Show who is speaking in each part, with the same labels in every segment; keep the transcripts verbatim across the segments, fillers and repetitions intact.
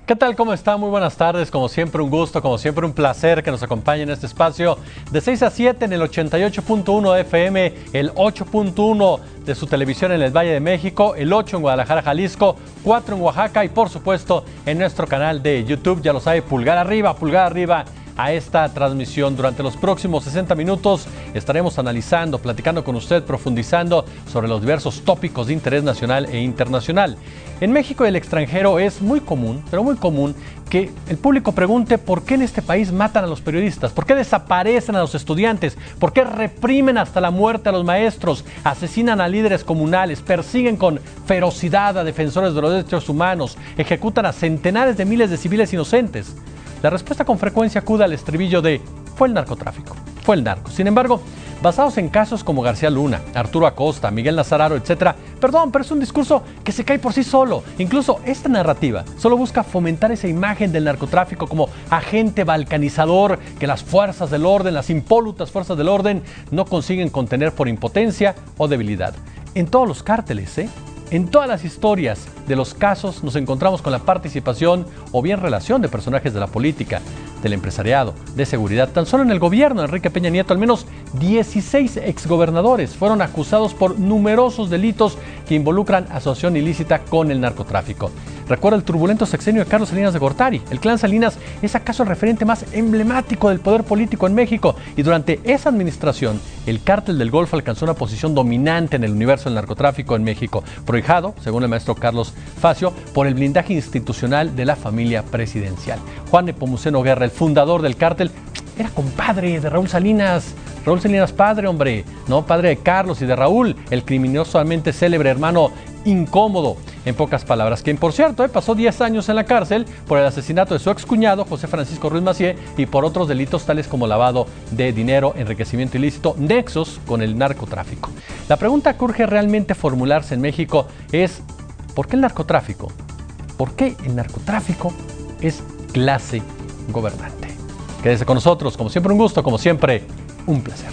Speaker 1: ¿Qué tal? ¿Cómo está? Muy buenas tardes. Como siempre, un gusto, como siempre, un placer que nos acompañe en este espacio de seis a siete en el ochenta y ocho punto uno de F M, el ocho punto uno de su televisión en el Valle de México, el ocho en Guadalajara, Jalisco, cuatro en Oaxaca y, por supuesto, en nuestro canal de YouTube. Ya lo sabe, pulgar arriba, pulgar arriba a esta transmisión. Durante los próximos sesenta minutos estaremos analizando, platicando con usted, profundizando sobre los diversos tópicos de interés nacional e internacional. En México y el extranjero es muy común, pero muy común, que el público pregunte por qué en este país matan a los periodistas, por qué desaparecen a los estudiantes, por qué reprimen hasta la muerte a los maestros, asesinan a líderes comunales, persiguen con ferocidad a defensores de los derechos humanos, ejecutan a centenares de miles de civiles inocentes. La respuesta con frecuencia acude al estribillo de fue el narcotráfico, fue el narco. Sin embargo, basados en casos como García Luna, Arturo Acosta, Miguel Nazararo, etcétera, perdón, pero es un discurso que se cae por sí solo. Incluso esta narrativa solo busca fomentar esa imagen del narcotráfico como agente balcanizador que las fuerzas del orden, las impolutas fuerzas del orden, no consiguen contener por impotencia o debilidad. En todos los cárteles, ¿eh? En todas las historias de los casos nos encontramos con la participación o bien relación de personajes de la política, del empresariado, de seguridad. Tan solo en el gobierno de Enrique Peña Nieto, al menos dieciséis exgobernadores fueron acusados por numerosos delitos que involucran asociación ilícita con el narcotráfico. Recuerda el turbulento sexenio de Carlos Salinas de Gortari. El clan Salinas es acaso el referente más emblemático del poder político en México, y durante esa administración el cártel del Golfo alcanzó una posición dominante en el universo del narcotráfico en México, prohijado, según el maestro Carlos Facio, por el blindaje institucional de la familia presidencial. Juan Nepomuceno Guerra, el fundador del cártel, era compadre de Raúl Salinas. Raúl Salinas padre, hombre, no padre de Carlos y de Raúl, el criminosamente célebre hermano incómodo, en pocas palabras, quien por cierto eh, pasó diez años en la cárcel por el asesinato de su excuñado José Francisco Ruiz Massieu y por otros delitos tales como lavado de dinero, enriquecimiento ilícito, nexos con el narcotráfico. La pregunta que urge realmente formularse en México es ¿por qué el narcotráfico? ¿Por qué el narcotráfico es clase gobernante? Quédese con nosotros, como siempre un gusto, como siempre un placer.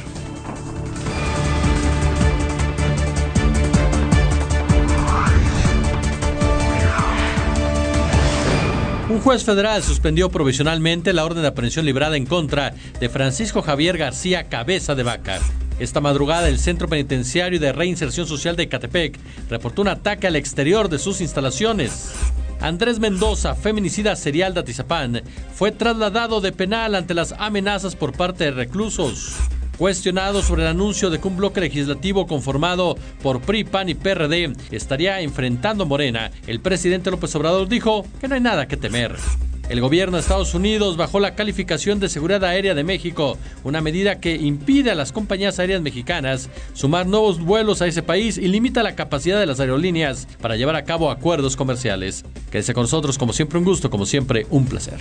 Speaker 1: Un juez federal suspendió provisionalmente la orden de aprehensión librada en contra de Francisco Javier García Cabeza de Vaca. Esta madrugada, el Centro Penitenciario de Reinserción Social de Ecatepec reportó un ataque al exterior de sus instalaciones. Andrés Mendoza, feminicida serial de Atizapán, fue trasladado de penal ante las amenazas por parte de reclusos. Cuestionado sobre el anuncio de que un bloque legislativo conformado por P R I, P A N y P R D estaría enfrentando a Morena, el presidente López Obrador dijo que no hay nada que temer. El gobierno de Estados Unidos bajó la calificación de seguridad aérea de México, una medida que impide a las compañías aéreas mexicanas sumar nuevos vuelos a ese país y limita la capacidad de las aerolíneas para llevar a cabo acuerdos comerciales. Quédese con nosotros, como siempre un gusto, como siempre un placer.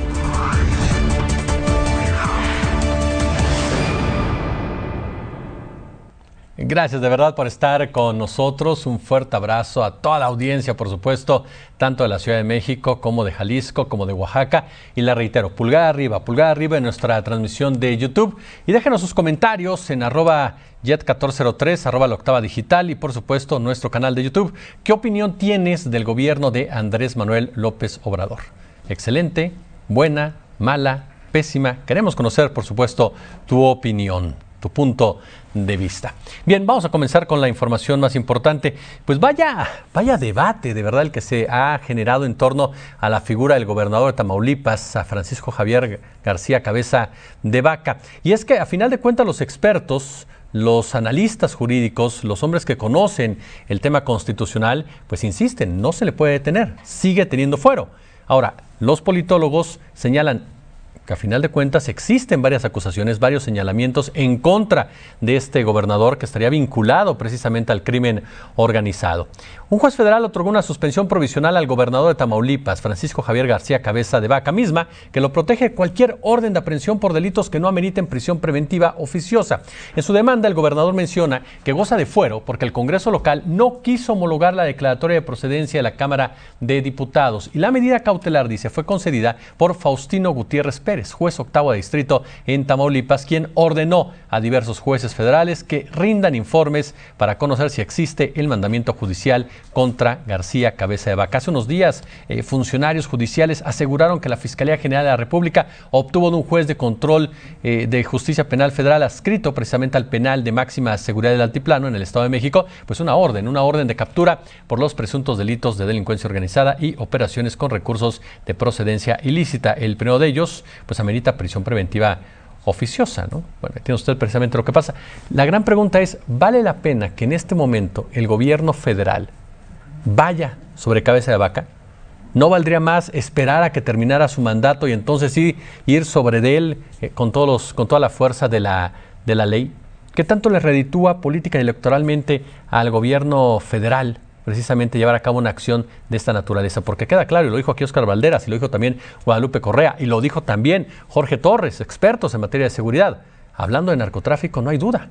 Speaker 1: Gracias de verdad por estar con nosotros. Un fuerte abrazo a toda la audiencia, por supuesto, tanto de la Ciudad de México como de Jalisco, como de Oaxaca. Y la reitero, pulgar arriba, pulgar arriba en nuestra transmisión de YouTube. Y déjenos sus comentarios en arroba jet catorce cero tres, arroba la octava digital y por supuesto nuestro canal de YouTube. ¿Qué opinión tienes del gobierno de Andrés Manuel López Obrador? ¿Excelente, buena, mala, pésima? Queremos conocer, por supuesto, tu opinión, tu punto de vista. Bien, vamos a comenzar con la información más importante. Pues vaya, vaya debate de verdad el que se ha generado en torno a la figura del gobernador de Tamaulipas, a Francisco Javier García Cabeza de Vaca. Y es que a final de cuentas los expertos, los analistas jurídicos, los hombres que conocen el tema constitucional, pues insisten, no se le puede detener, sigue teniendo fuero. Ahora, los politólogos señalan que a final de cuentas existen varias acusaciones, varios señalamientos en contra de este gobernador que estaría vinculado precisamente al crimen organizado. Un juez federal otorgó una suspensión provisional al gobernador de Tamaulipas, Francisco Javier García Cabeza de Vaca, misma que lo protege de cualquier orden de aprehensión por delitos que no ameriten prisión preventiva oficiosa. En su demanda, el gobernador menciona que goza de fuero porque el Congreso local no quiso homologar la declaratoria de procedencia de la Cámara de Diputados y la medida cautelar, dice, fue concedida por Faustino Gutiérrez Pérez, Pérez, juez octavo de distrito en Tamaulipas, quien ordenó a diversos jueces federales que rindan informes para conocer si existe el mandamiento judicial contra García Cabeza de Vaca. Hace unos días, eh, funcionarios judiciales aseguraron que la Fiscalía General de la República obtuvo de un juez de control eh, de justicia penal federal adscrito precisamente al penal de máxima seguridad del Altiplano en el Estado de México, pues una orden, una orden de captura por los presuntos delitos de delincuencia organizada y operaciones con recursos de procedencia ilícita. El primero de ellos, pues amerita prisión preventiva oficiosa, ¿no? Bueno, tiene usted precisamente lo que pasa. La gran pregunta es, ¿vale la pena que en este momento el gobierno federal vaya sobre Cabeza de Vaca? ¿No valdría más esperar a que terminara su mandato y entonces sí ir sobre de él eh, con, todos los, con toda la fuerza de la, de la ley? ¿Qué tanto le reditúa política y electoralmente al gobierno federal precisamente llevar a cabo una acción de esta naturaleza? Porque queda claro, y lo dijo aquí Óscar Valderas, y lo dijo también Guadalupe Correa, y lo dijo también Jorge Torres, expertos en materia de seguridad. Hablando de narcotráfico, no hay duda.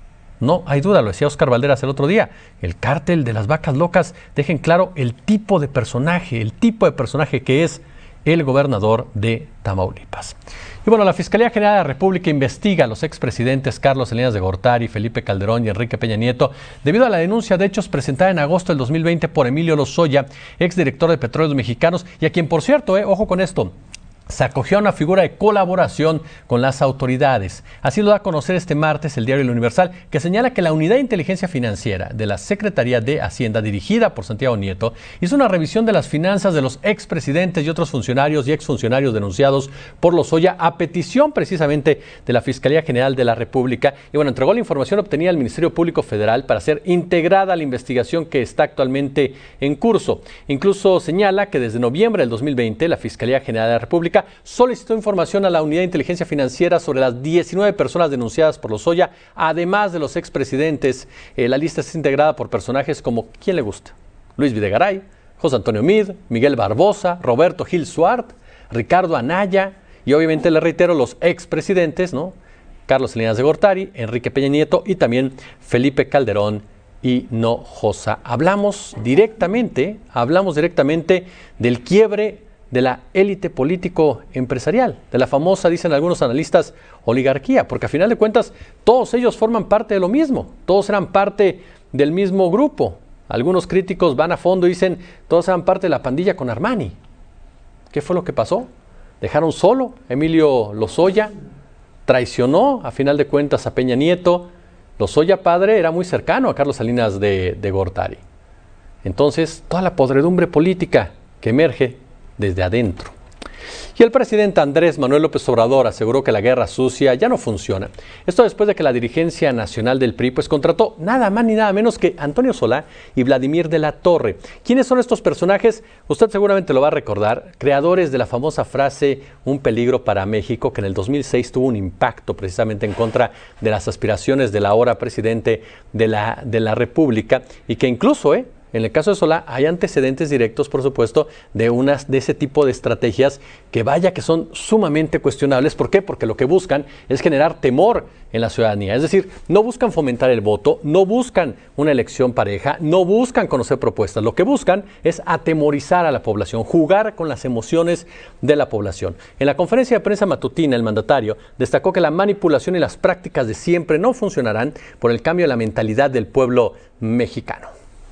Speaker 1: No hay duda, lo decía Óscar Valderas el otro día. El cártel de las vacas locas dejen claro el tipo de personaje, el tipo de personaje que es el gobernador de Tamaulipas. Y bueno, la Fiscalía General de la República investiga a los expresidentes Carlos Salinas de Gortari, Felipe Calderón y Enrique Peña Nieto debido a la denuncia de hechos presentada en agosto del dos mil veinte por Emilio Lozoya, exdirector de Petróleos Mexicanos, y a quien, por cierto, eh, ojo con esto, se acogió a una figura de colaboración con las autoridades. Así lo da a conocer este martes el diario El Universal, que señala que la Unidad de Inteligencia Financiera de la Secretaría de Hacienda, dirigida por Santiago Nieto, hizo una revisión de las finanzas de los expresidentes y otros funcionarios y exfuncionarios denunciados por Lozoya a petición precisamente de la Fiscalía General de la República. Y bueno, entregó la información obtenida al Ministerio Público Federal para ser integrada a la investigación que está actualmente en curso. Incluso señala que desde noviembre del dos mil veinte la Fiscalía General de la República solicitó información a la Unidad de Inteligencia Financiera sobre las diecinueve personas denunciadas por Lozoya, además de los expresidentes. Eh, la lista está integrada por personajes como, ¿quién le gusta? Luis Videgaray, José Antonio Mid, Miguel Barbosa, Roberto Gil Suart, Ricardo Anaya y obviamente, le reitero, los expresidentes, ¿no? Carlos Salinas de Gortari, Enrique Peña Nieto y también Felipe Calderón y Hinojosa. Hablamos directamente, hablamos directamente del quiebre de la élite político-empresarial, de la famosa, dicen algunos analistas, oligarquía, porque a final de cuentas todos ellos forman parte de lo mismo, todos eran parte del mismo grupo. Algunos críticos van a fondo y dicen, todos eran parte de la pandilla con Armani. ¿Qué fue lo que pasó? Dejaron solo a Emilio Lozoya, traicionó a final de cuentas a Peña Nieto. Lozoya padre era muy cercano a Carlos Salinas de, de Gortari. Entonces, toda la podredumbre política que emerge desde adentro. Y el presidente Andrés Manuel López Obrador aseguró que la guerra sucia ya no funciona. Esto después de que la dirigencia nacional del P R I pues contrató nada más ni nada menos que Antonio Solá y Vladimir de la Torre. ¿Quiénes son estos personajes? Usted seguramente lo va a recordar, creadores de la famosa frase "un peligro para México", que en el dos mil seis tuvo un impacto precisamente en contra de las aspiraciones del ahora presidente de la, de la República, y que incluso, eh, en el caso de Solá hay antecedentes directos, por supuesto, de unas de ese tipo de estrategias que vaya que son sumamente cuestionables. ¿Por qué? Porque lo que buscan es generar temor en la ciudadanía. Es decir, no buscan fomentar el voto, no buscan una elección pareja, no buscan conocer propuestas. Lo que buscan es atemorizar a la población, jugar con las emociones de la población. En la conferencia de prensa matutina, el mandatario destacó que la manipulación y las prácticas de siempre no funcionarán por el cambio de la mentalidad del pueblo mexicano.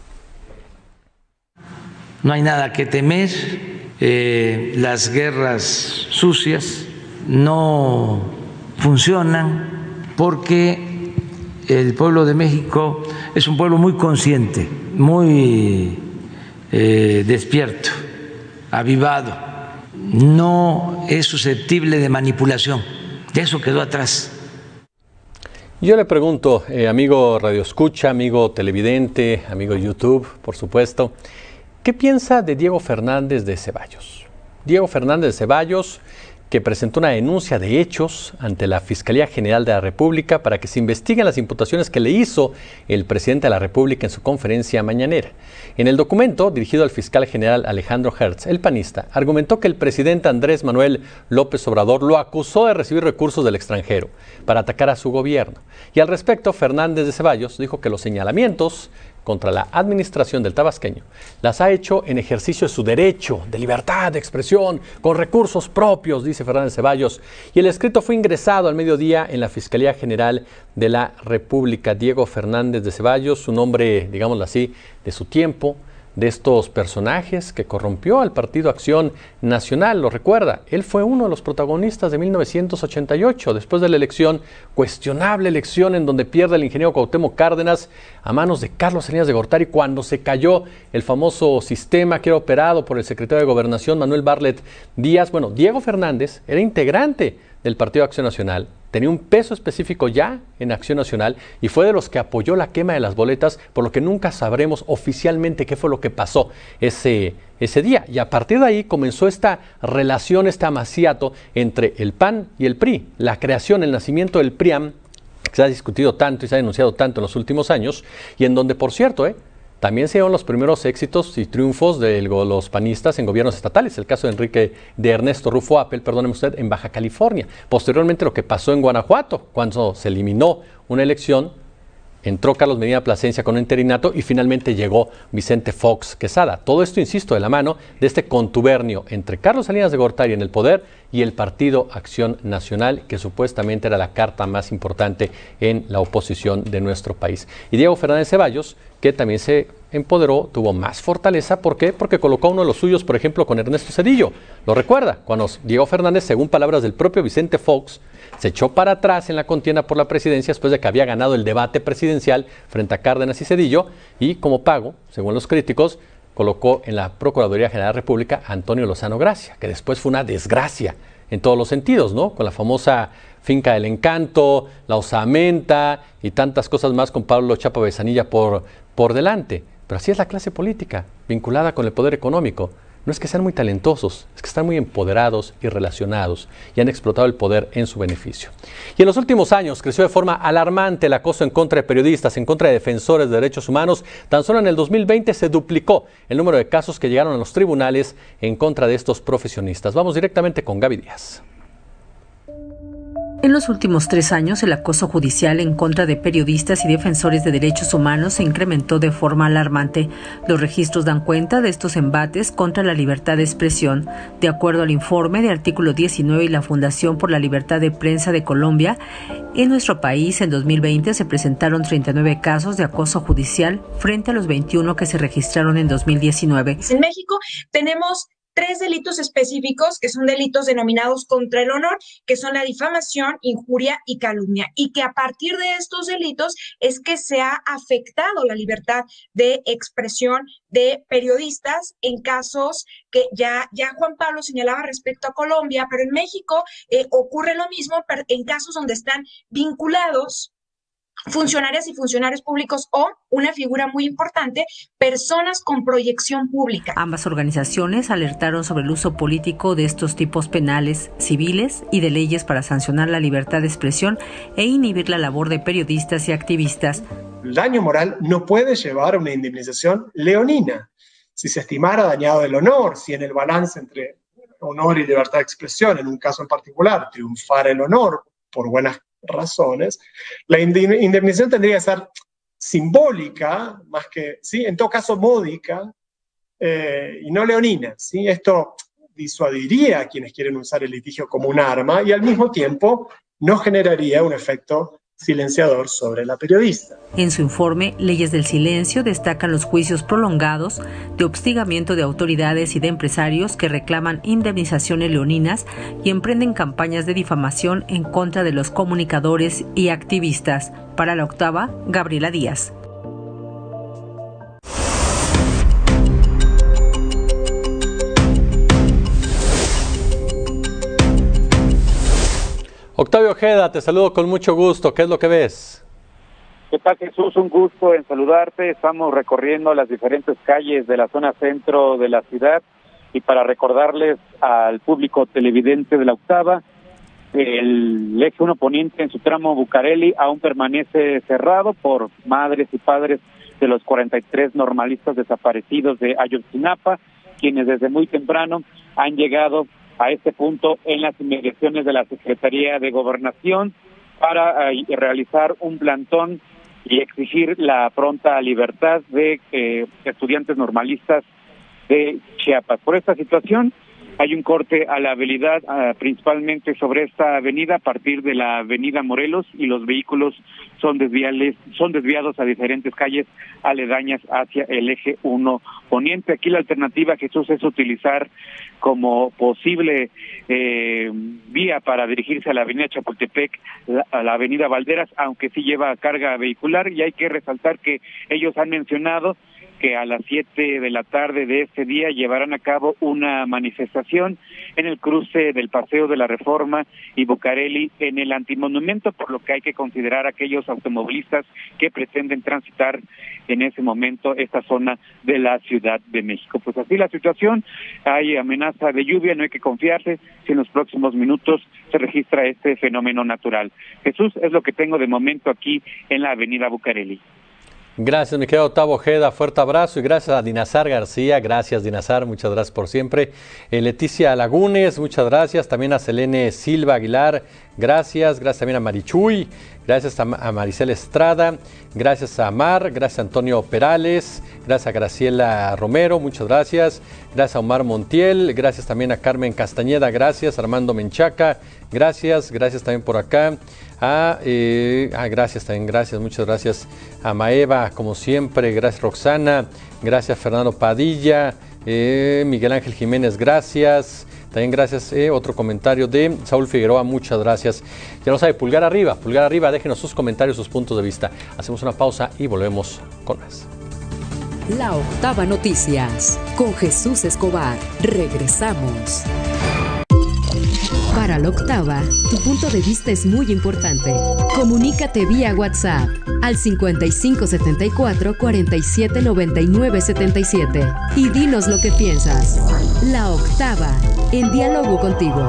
Speaker 2: No hay nada que temer, eh, las guerras sucias no funcionan porque el pueblo de México es un pueblo muy consciente, muy eh, despierto, avivado, no es susceptible de manipulación, eso quedó atrás.
Speaker 1: Yo le pregunto, eh, amigo Radio Escucha, amigo televidente, amigo YouTube, por supuesto, ¿qué piensa de Diego Fernández de Ceballos? Diego Fernández de Ceballos, que presentó una denuncia de hechos ante la Fiscalía General de la República para que se investiguen las imputaciones que le hizo el presidente de la República en su conferencia mañanera. En el documento, dirigido al fiscal general Alejandro Hertz, el panista, argumentó que el presidente Andrés Manuel López Obrador lo acusó de recibir recursos del extranjero para atacar a su gobierno. Y al respecto, Fernández de Ceballos dijo que los señalamientos contra la administración del tabasqueño, las ha hecho en ejercicio de su derecho de libertad de expresión, con recursos propios, dice Fernández Ceballos. Y el escrito fue ingresado al mediodía en la Fiscalía General de la República. Diego Fernández de Ceballos, su nombre, digámoslo así, de su tiempo, de estos personajes que corrompió al Partido Acción Nacional, lo recuerda. Él fue uno de los protagonistas de mil novecientos ochenta y ocho, después de la elección, cuestionable elección en donde pierde el ingeniero Cuauhtémoc Cárdenas a manos de Carlos Salinas de Gortari, cuando se cayó el famoso sistema que era operado por el secretario de Gobernación, Manuel Bartlett Díaz. Bueno, Diego Fernández era integrante del Partido Acción Nacional, tenía un peso específico ya en Acción Nacional y fue de los que apoyó la quema de las boletas, por lo que nunca sabremos oficialmente qué fue lo que pasó ese, ese día. Y a partir de ahí comenzó esta relación, este amaciato entre el P A N y el P R I, la creación, el nacimiento del P R I A M, que se ha discutido tanto y se ha denunciado tanto en los últimos años, y en donde, por cierto, eh, también se dieron los primeros éxitos y triunfos de los panistas en gobiernos estatales. El caso de Enrique, de Ernesto Rufo Appel, perdóneme usted, en Baja California. Posteriormente lo que pasó en Guanajuato, cuando se eliminó una elección, entró Carlos Medina Plasencia con un interinato y finalmente llegó Vicente Fox Quesada. Todo esto, insisto, de la mano de este contubernio entre Carlos Salinas de Gortari en el poder y el Partido Acción Nacional, que supuestamente era la carta más importante en la oposición de nuestro país. Y Diego Fernández Ceballos, que también se empoderó, tuvo más fortaleza. ¿Por qué? Porque colocó a uno de los suyos, por ejemplo, con Ernesto Zedillo. Lo recuerda, cuando Diego Fernández, según palabras del propio Vicente Fox, se echó para atrás en la contienda por la presidencia después de que había ganado el debate presidencial frente a Cárdenas y Zedillo, y como pago, según los críticos, colocó en la Procuraduría General de la República a Antonio Lozano Gracia, que después fue una desgracia en todos los sentidos, ¿no? Con la famosa Finca del Encanto, la osamenta y tantas cosas más con Pablo Chapa Besanilla por, por delante. Pero así es la clase política, vinculada con el poder económico. No es que sean muy talentosos, es que están muy empoderados y relacionados y han explotado el poder en su beneficio. Y en los últimos años creció de forma alarmante el acoso en contra de periodistas, en contra de defensores de derechos humanos. Tan solo en el dos mil veinte se duplicó el número de casos que llegaron a los tribunales en contra de estos profesionistas. Vamos directamente con Gaby Díaz.
Speaker 3: En los últimos tres años, el acoso judicial en contra de periodistas y defensores de derechos humanos se incrementó de forma alarmante. Los registros dan cuenta de estos embates contra la libertad de expresión. De acuerdo al informe de Artículo diecinueve y la Fundación por la Libertad de Prensa de Colombia, en nuestro país en dos mil veinte se presentaron treinta y nueve casos de acoso judicial frente a los veintiuno que se registraron en dos mil diecinueve.
Speaker 4: En México tenemos tres delitos específicos que son delitos denominados contra el honor, que son la difamación, injuria y calumnia, y que a partir de estos delitos es que se ha afectado la libertad de expresión de periodistas en casos que ya, ya Juan Pablo señalaba respecto a Colombia, pero en México eh, ocurre lo mismo en casos donde están vinculados funcionarias y funcionarios públicos o, una figura muy importante, personas con proyección pública.
Speaker 3: Ambas organizaciones alertaron sobre el uso político de estos tipos penales, civiles y de leyes para sancionar la libertad de expresión e inhibir la labor de periodistas y activistas.
Speaker 5: El daño moral no puede llevar a una indemnización leonina. Si se estimara dañado el honor, si en el balance entre honor y libertad de expresión, en un caso en particular, triunfara el honor por buenas razones, la indemnización tendría que ser simbólica, más que, ¿sí? En todo caso módica, eh, y no leonina, ¿sí? Esto disuadiría a quienes quieren usar el litigio como un arma y al mismo tiempo no generaría un efecto silenciador sobre la periodista.
Speaker 3: En su informe, Leyes del Silencio destacan los juicios prolongados de hostigamiento de autoridades y de empresarios que reclaman indemnizaciones leoninas y emprenden campañas de difamación en contra de los comunicadores y activistas. Para La Octava, Gabriela Díaz.
Speaker 1: Octavio Ojeda, te saludo con mucho gusto. ¿Qué es lo que ves?
Speaker 6: ¿Qué tal, Jesús? Un gusto en saludarte. Estamos recorriendo las diferentes calles de la zona centro de la ciudad y para recordarles al público televidente de La Octava, el eje uno poniente en su tramo Bucareli aún permanece cerrado por madres y padres de los cuarenta y tres normalistas desaparecidos de Ayotzinapa, quienes desde muy temprano han llegado a este punto en las inmediaciones de la Secretaría de Gobernación para uh, realizar un plantón y exigir la pronta libertad de eh, estudiantes normalistas de Chiapas. Por esta situación hay un corte a la vialidad uh, principalmente sobre esta avenida a partir de la avenida Morelos, y los vehículos son desviales, son desviados a diferentes calles aledañas hacia el eje uno poniente. Aquí la alternativa, Jesús, es utilizar como posible eh, vía para dirigirse a la avenida Chapultepec, la, a la avenida Valderas, aunque sí lleva carga vehicular, y hay que resaltar que ellos han mencionado que a las siete de la tarde de este día llevarán a cabo una manifestación en el cruce del Paseo de la Reforma y Bucareli en el Antimonumento, por lo que hay que considerar a aquellos automovilistas que pretenden transitar en ese momento esta zona de la Ciudad de México. Pues así la situación, hay amenaza de lluvia, no hay que confiarse si en los próximos minutos se registra este fenómeno natural. Jesús, es lo que tengo de momento aquí en la avenida Bucareli.
Speaker 1: Gracias, mi querido Octavio Ojeda, fuerte abrazo, y gracias a Dinazar García, gracias Dinazar, muchas gracias por siempre. Eh, Leticia Lagunes, muchas gracias, también a Selene Silva Aguilar, gracias, gracias también a Marichuy, gracias a, a Maricel Estrada, gracias a Mar, gracias a Antonio Perales, gracias a Graciela Romero, muchas gracias, gracias a Omar Montiel, gracias también a Carmen Castañeda, gracias, Armando Menchaca, gracias, gracias también por acá. Ah, eh, ah, gracias también, gracias, muchas gracias a Maeva, como siempre, gracias Roxana, gracias Fernando Padilla, eh, Miguel Ángel Jiménez, gracias, también gracias, eh, otro comentario de Saúl Figueroa, muchas gracias. Ya lo sabe, pulgar arriba, pulgar arriba, déjenos sus comentarios, sus puntos de vista. Hacemos una pausa y volvemos con más.
Speaker 7: La Octava Noticias, con Jesús Escobar, regresamos. Para La Octava, tu punto de vista es muy importante. Comunícate vía WhatsApp al cincuenta y cinco setenta y cuatro cuarenta y siete noventa y nueve setenta y siete y dinos lo que piensas. La Octava, en diálogo contigo.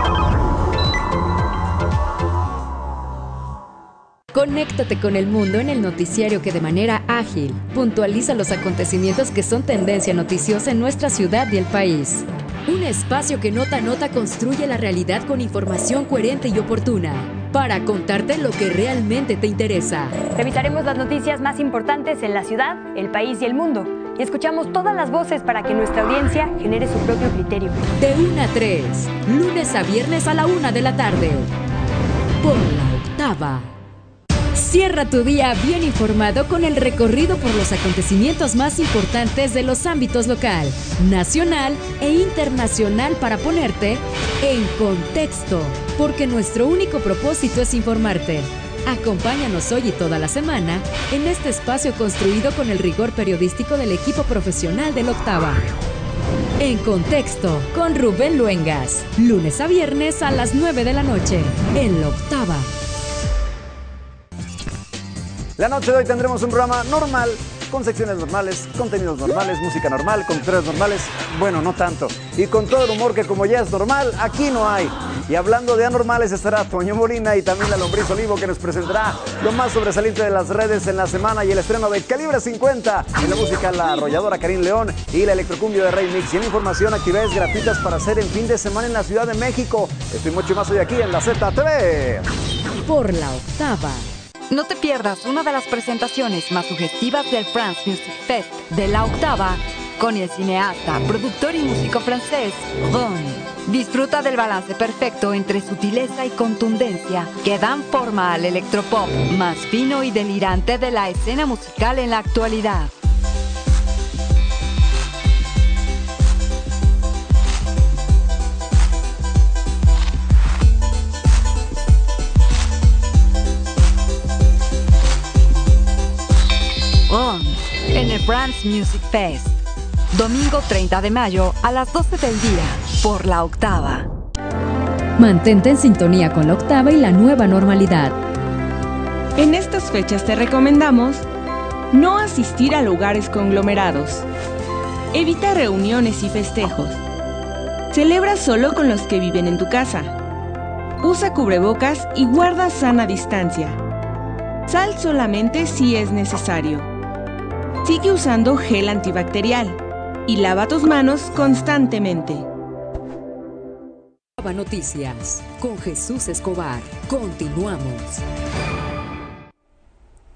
Speaker 7: Conéctate con el mundo en el noticiario que de manera ágil puntualiza los acontecimientos que son tendencia noticiosa en nuestra ciudad y el país. Un espacio que nota a nota construye la realidad con información coherente y oportuna para contarte lo que realmente te interesa.
Speaker 8: Revisaremos las noticias más importantes en la ciudad, el país y el mundo, y escuchamos todas las voces para que nuestra audiencia genere su propio criterio.
Speaker 7: De una a tres, lunes a viernes a la una de la tarde, por La Octava. Cierra tu día bien informado con el recorrido por los acontecimientos más importantes de los ámbitos local, nacional e internacional para ponerte en contexto, porque nuestro único propósito es informarte. Acompáñanos hoy y toda la semana en este espacio construido con el rigor periodístico del equipo profesional de La Octava. En contexto, con Rubén Luengas, lunes a viernes a las nueve de la noche, en La Octava.
Speaker 9: La noche de hoy tendremos un programa normal, con secciones normales, contenidos normales, música normal, conductores normales, bueno, no tanto. Y con todo el humor que como ya es normal, aquí no hay. Y hablando de anormales estará Toño Molina y también la Lombriz Olivo, que nos presentará lo más sobresaliente de las redes en la semana y el estreno de Calibre cincuenta. En la música, la arrolladora Karin León y la electrocumbio de Rey Mix. Y en información, actividades gratuitas para hacer en fin de semana en la Ciudad de México. Estoy mucho más hoy aquí en la Z T V.
Speaker 7: Por La Octava.
Speaker 10: No te pierdas una de las presentaciones más sugestivas del France Music Fest de La Octava con el cineasta, productor y músico francés Ron. Disfruta del balance perfecto entre sutileza y contundencia que dan forma al electropop más fino y delirante de la escena musical en la actualidad. En el France Music Fest, domingo treinta de mayo a las doce del día, por La Octava.
Speaker 7: Mantente en sintonía con La Octava y la nueva normalidad.
Speaker 11: En estas fechas te recomendamos no asistir a lugares conglomerados. Evita reuniones y festejos. Celebra solo con los que viven en tu casa. Usa cubrebocas y guarda sana distancia. Sal solamente si es necesario. Sigue usando gel antibacterial y lava tus manos constantemente.
Speaker 7: Noticias con Jesús Escobar. Continuamos.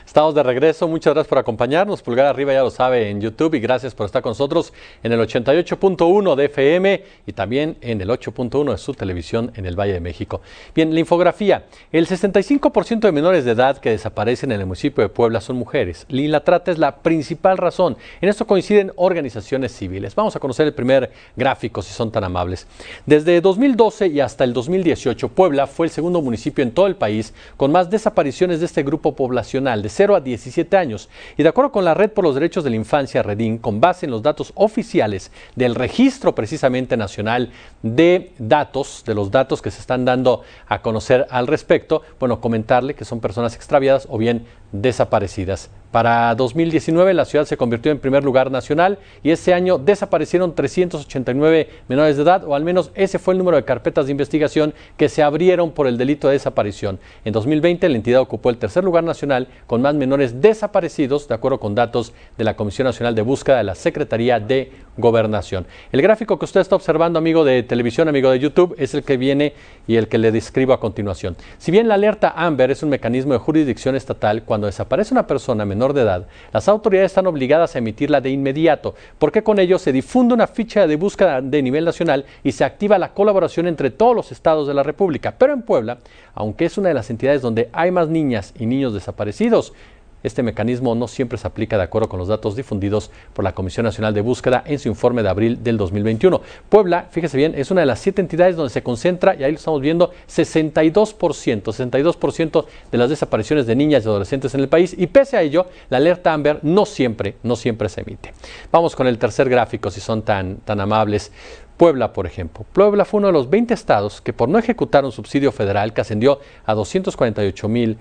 Speaker 1: Estamos de regreso, muchas gracias por acompañarnos, pulgar arriba ya lo sabe en YouTube y gracias por estar con nosotros en el ochenta y ocho punto uno de F M y también en el ocho punto uno de su televisión en el Valle de México. Bien, la infografía, el sesenta y cinco por ciento de menores de edad que desaparecen en el municipio de Puebla son mujeres y la trata es la principal razón. En esto coinciden organizaciones civiles. Vamos a conocer el primer gráfico si son tan amables. Desde dos mil doce y hasta el dos mil dieciocho, Puebla fue el segundo municipio en todo el país con más desapariciones de este grupo poblacional de cero a diecisiete años. Y de acuerdo con la Red por los Derechos de la Infancia, Redín, con base en los datos oficiales del Registro precisamente nacional de datos, de los datos que se están dando a conocer al respecto, bueno, comentarle que son personas extraviadas o bien desaparecidas. Para dos mil diecinueve la ciudad se convirtió en primer lugar nacional y ese año desaparecieron trescientos ochenta y nueve menores de edad, o al menos ese fue el número de carpetas de investigación que se abrieron por el delito de desaparición. En dos mil veinte la entidad ocupó el tercer lugar nacional con más menores desaparecidos, de acuerdo con datos de la Comisión Nacional de Búsqueda de la Secretaría de Gobernación. El gráfico que usted está observando, amigo de televisión, amigo de YouTube, es el que viene y el que le describo a continuación. Si bien la alerta Amber es un mecanismo de jurisdicción estatal, cuando desaparece una persona menor de edad, las autoridades están obligadas a emitirla de inmediato, porque con ello se difunde una ficha de búsqueda de nivel nacional y se activa la colaboración entre todos los estados de la República. Pero en Puebla, aunque es una de las entidades donde hay más niñas y niños desaparecidos, este mecanismo no siempre se aplica de acuerdo con los datos difundidos por la Comisión Nacional de Búsqueda en su informe de abril del dos mil veintiuno. Puebla, fíjese bien, es una de las siete entidades donde se concentra, y ahí lo estamos viendo, sesenta y dos por ciento, sesenta y dos por ciento de las desapariciones de niñas y adolescentes en el país, y pese a ello, la alerta Amber no siempre, no siempre se emite. Vamos con el tercer gráfico, si son tan, tan amables. Puebla, por ejemplo. Puebla fue uno de los veinte estados que por no ejecutar un subsidio federal que ascendió a doscientos cuarenta y ocho millones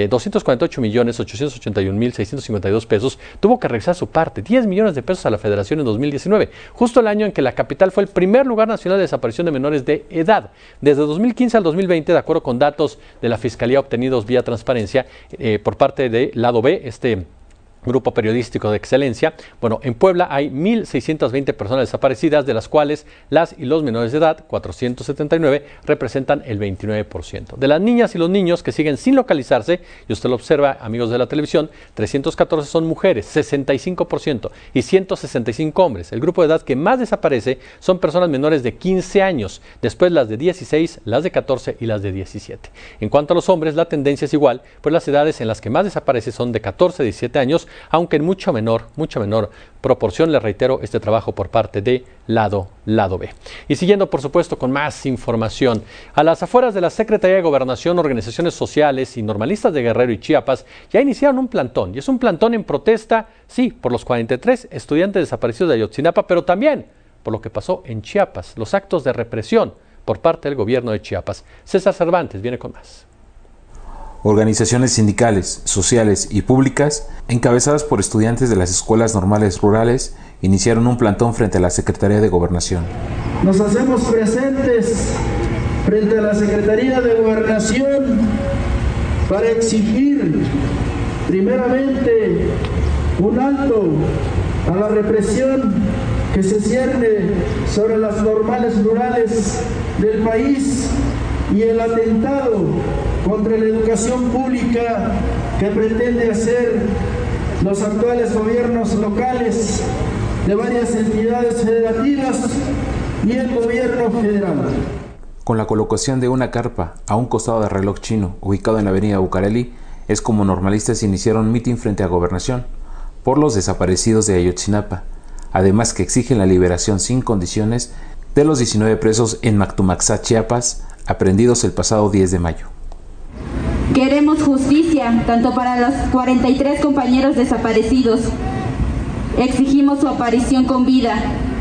Speaker 1: ochocientos ochenta y un mil seiscientos cincuenta y dos pesos, tuvo que regresar su parte, diez millones de pesos a la federación en dos mil diecinueve, justo el año en que la capital fue el primer lugar nacional de desaparición de menores de edad. Desde dos mil quince al dos mil veinte, de acuerdo con datos de la Fiscalía obtenidos vía transparencia eh, por parte de Lado B, este grupo periodístico de excelencia, bueno, en Puebla hay mil seiscientas veinte personas desaparecidas, de las cuales las y los menores de edad, cuatrocientos setenta y nueve, representan el veintinueve por ciento. De las niñas y los niños que siguen sin localizarse, y usted lo observa, amigos de la televisión, trescientos catorce son mujeres, sesenta y cinco por ciento, y ciento sesenta y cinco hombres. El grupo de edad que más desaparece son personas menores de quince años, después las de dieciséis, las de catorce y las de diecisiete. En cuanto a los hombres, la tendencia es igual, pues las edades en las que más desaparece son de catorce a diecisiete años, aunque en mucho menor, mucho menor proporción, le reitero, este trabajo por parte de Lado, Lado B. Y siguiendo, por supuesto, con más información, a las afueras de la Secretaría de Gobernación, organizaciones sociales y normalistas de Guerrero y Chiapas ya iniciaron un plantón, y es un plantón en protesta, sí, por los cuarenta y tres estudiantes desaparecidos de Ayotzinapa, pero también por lo que pasó en Chiapas, los actos de represión por parte del gobierno de Chiapas. César Cervantes viene con más.
Speaker 12: Organizaciones sindicales, sociales y públicas, encabezadas por estudiantes de las escuelas normales rurales, iniciaron un plantón frente a la Secretaría de Gobernación.
Speaker 13: Nos hacemos presentes frente a la Secretaría de Gobernación para exigir, primeramente, un alto a la represión que se cierne sobre las normales rurales del país y el atentado contra la educación pública que pretende hacer los actuales gobiernos locales de varias entidades federativas y el gobierno federal.
Speaker 12: Con la colocación de una carpa a un costado del reloj chino ubicado en la avenida Bucareli, es como normalistas iniciaron un mitin frente a Gobernación por los desaparecidos de Ayotzinapa, además que exigen la liberación sin condiciones de los diecinueve presos en Mactumaxá, Chiapas, aprehendidos el pasado diez de mayo.
Speaker 14: Queremos justicia, tanto para los cuarenta y tres compañeros desaparecidos. Exigimos su aparición con vida.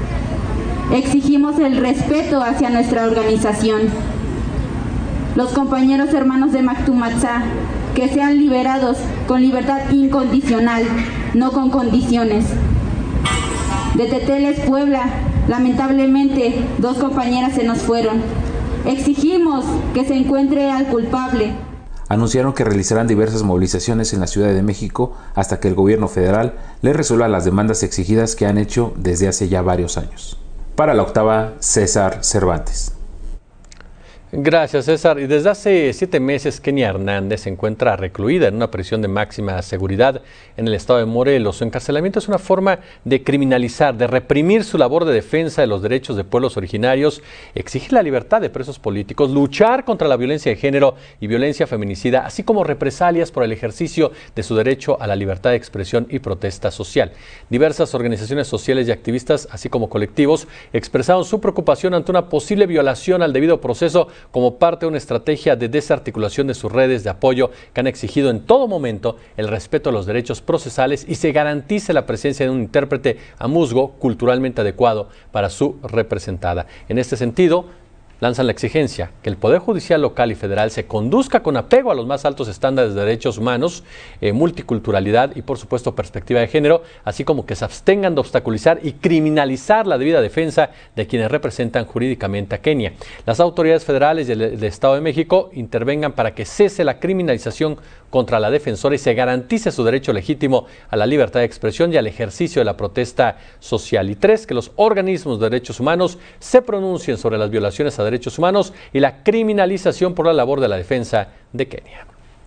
Speaker 14: Exigimos el respeto hacia nuestra organización. Los compañeros hermanos de Mactumaxá, que sean liberados con libertad incondicional, no con condiciones. De Teteles, Puebla, lamentablemente, dos compañeras se nos fueron. Exigimos que se encuentre al culpable.
Speaker 12: Anunciaron que realizarán diversas movilizaciones en la Ciudad de México hasta que el gobierno federal les resuelva las demandas exigidas que han hecho desde hace ya varios años. Para La Octava, César Cervantes.
Speaker 1: Gracias, César. Y desde hace siete meses, Kenia Hernández se encuentra recluida en una prisión de máxima seguridad en el estado de Morelos. Su encarcelamiento es una forma de criminalizar, de reprimir su labor de defensa de los derechos de pueblos originarios, exigir la libertad de presos políticos, luchar contra la violencia de género y violencia feminicida, así como represalias por el ejercicio de su derecho a la libertad de expresión y protesta social. Diversas organizaciones sociales y activistas, así como colectivos, expresaron su preocupación ante una posible violación al debido proceso como parte de una estrategia de desarticulación de sus redes de apoyo que han exigido en todo momento el respeto a los derechos procesales y se garantice la presencia de un intérprete a musgo culturalmente adecuado para su representada. En este sentido, lanzan la exigencia que el Poder Judicial local y federal se conduzca con apego a los más altos estándares de derechos humanos, eh, multiculturalidad y, por supuesto, perspectiva de género, así como que se abstengan de obstaculizar y criminalizar la debida defensa de quienes representan jurídicamente a Kenia. Las autoridades federales del, del Estado de México intervengan para que cese la criminalización contra la defensora y se garantice su derecho legítimo a la libertad de expresión y al ejercicio de la protesta social. Y tres, que los organismos de derechos humanos se pronuncien sobre las violaciones a derechos humanos y la criminalización por la labor de la defensa de Kenia.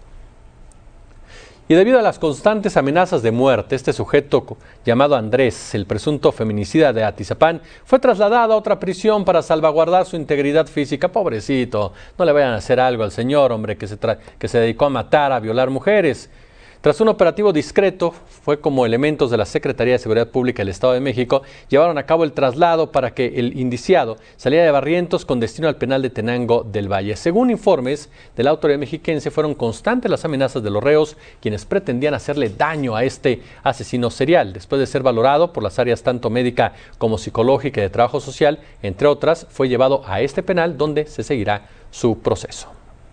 Speaker 1: Y debido a las constantes amenazas de muerte, este sujeto llamado Andrés, el presunto feminicida de Atizapán, fue trasladado a otra prisión para salvaguardar su integridad física. Pobrecito, no le vayan a hacer algo al señor, hombre, que se, tra que se dedicó a matar, a violar mujeres. Tras un operativo discreto, fue como elementos de la Secretaría de Seguridad Pública del Estado de México llevaron a cabo el traslado para que el indiciado saliera de Barrientos con destino al penal de Tenango del Valle. Según informes de la autoridad mexiquense, fueron constantes las amenazas de los reos, quienes pretendían hacerle daño a este asesino serial. Después de ser valorado por las áreas tanto médica como psicológica y de trabajo social, entre otras, fue llevado a este penal donde se seguirá su proceso.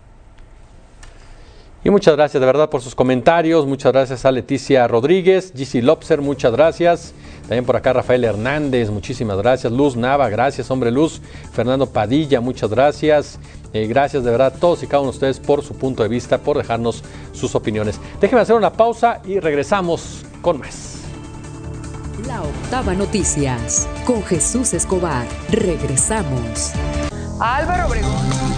Speaker 1: Y muchas gracias de verdad por sus comentarios, muchas gracias a Leticia Rodríguez, G C Lobser, muchas gracias, también por acá Rafael Hernández, muchísimas gracias, Luz Nava, gracias hombre Luz, Fernando Padilla, muchas gracias, eh, gracias de verdad a todos y cada uno de ustedes por su punto de vista, por dejarnos sus opiniones. Déjenme hacer una pausa y regresamos con más.
Speaker 7: La Octava Noticias, con Jesús Escobar, regresamos.
Speaker 15: Álvaro Obregón.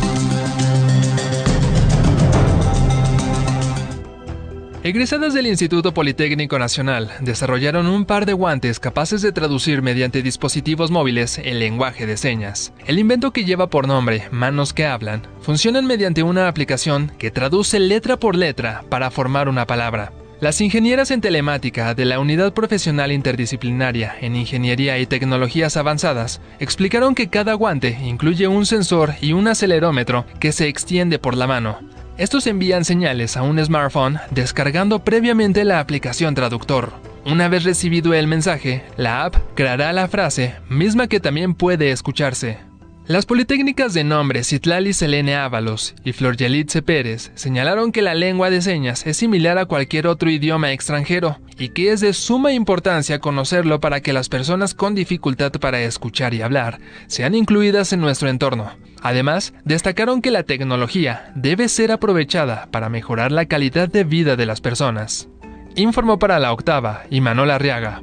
Speaker 16: Egresadas del Instituto Politécnico Nacional desarrollaron un par de guantes capaces de traducir mediante dispositivos móviles el lenguaje de señas. El invento, que lleva por nombre Manos que Hablan, funcionan mediante una aplicación que traduce letra por letra para formar una palabra. Las ingenieras en telemática de la Unidad Profesional Interdisciplinaria en Ingeniería y Tecnologías Avanzadas explicaron que cada guante incluye un sensor y un acelerómetro que se extiende por la mano. Estos envían señales a un smartphone descargando previamente la aplicación traductor. Una vez recibido el mensaje, la app creará la frase, misma que también puede escucharse. Las politécnicas de nombre Citlali Selene Ábalos y Flor Yelitze Pérez señalaron que la lengua de señas es similar a cualquier otro idioma extranjero y que es de suma importancia conocerlo para que las personas con dificultad para escuchar y hablar sean incluidas en nuestro entorno. Además, destacaron que la tecnología debe ser aprovechada para mejorar la calidad de vida de las personas. Informó para La Octava Imanol Arriaga.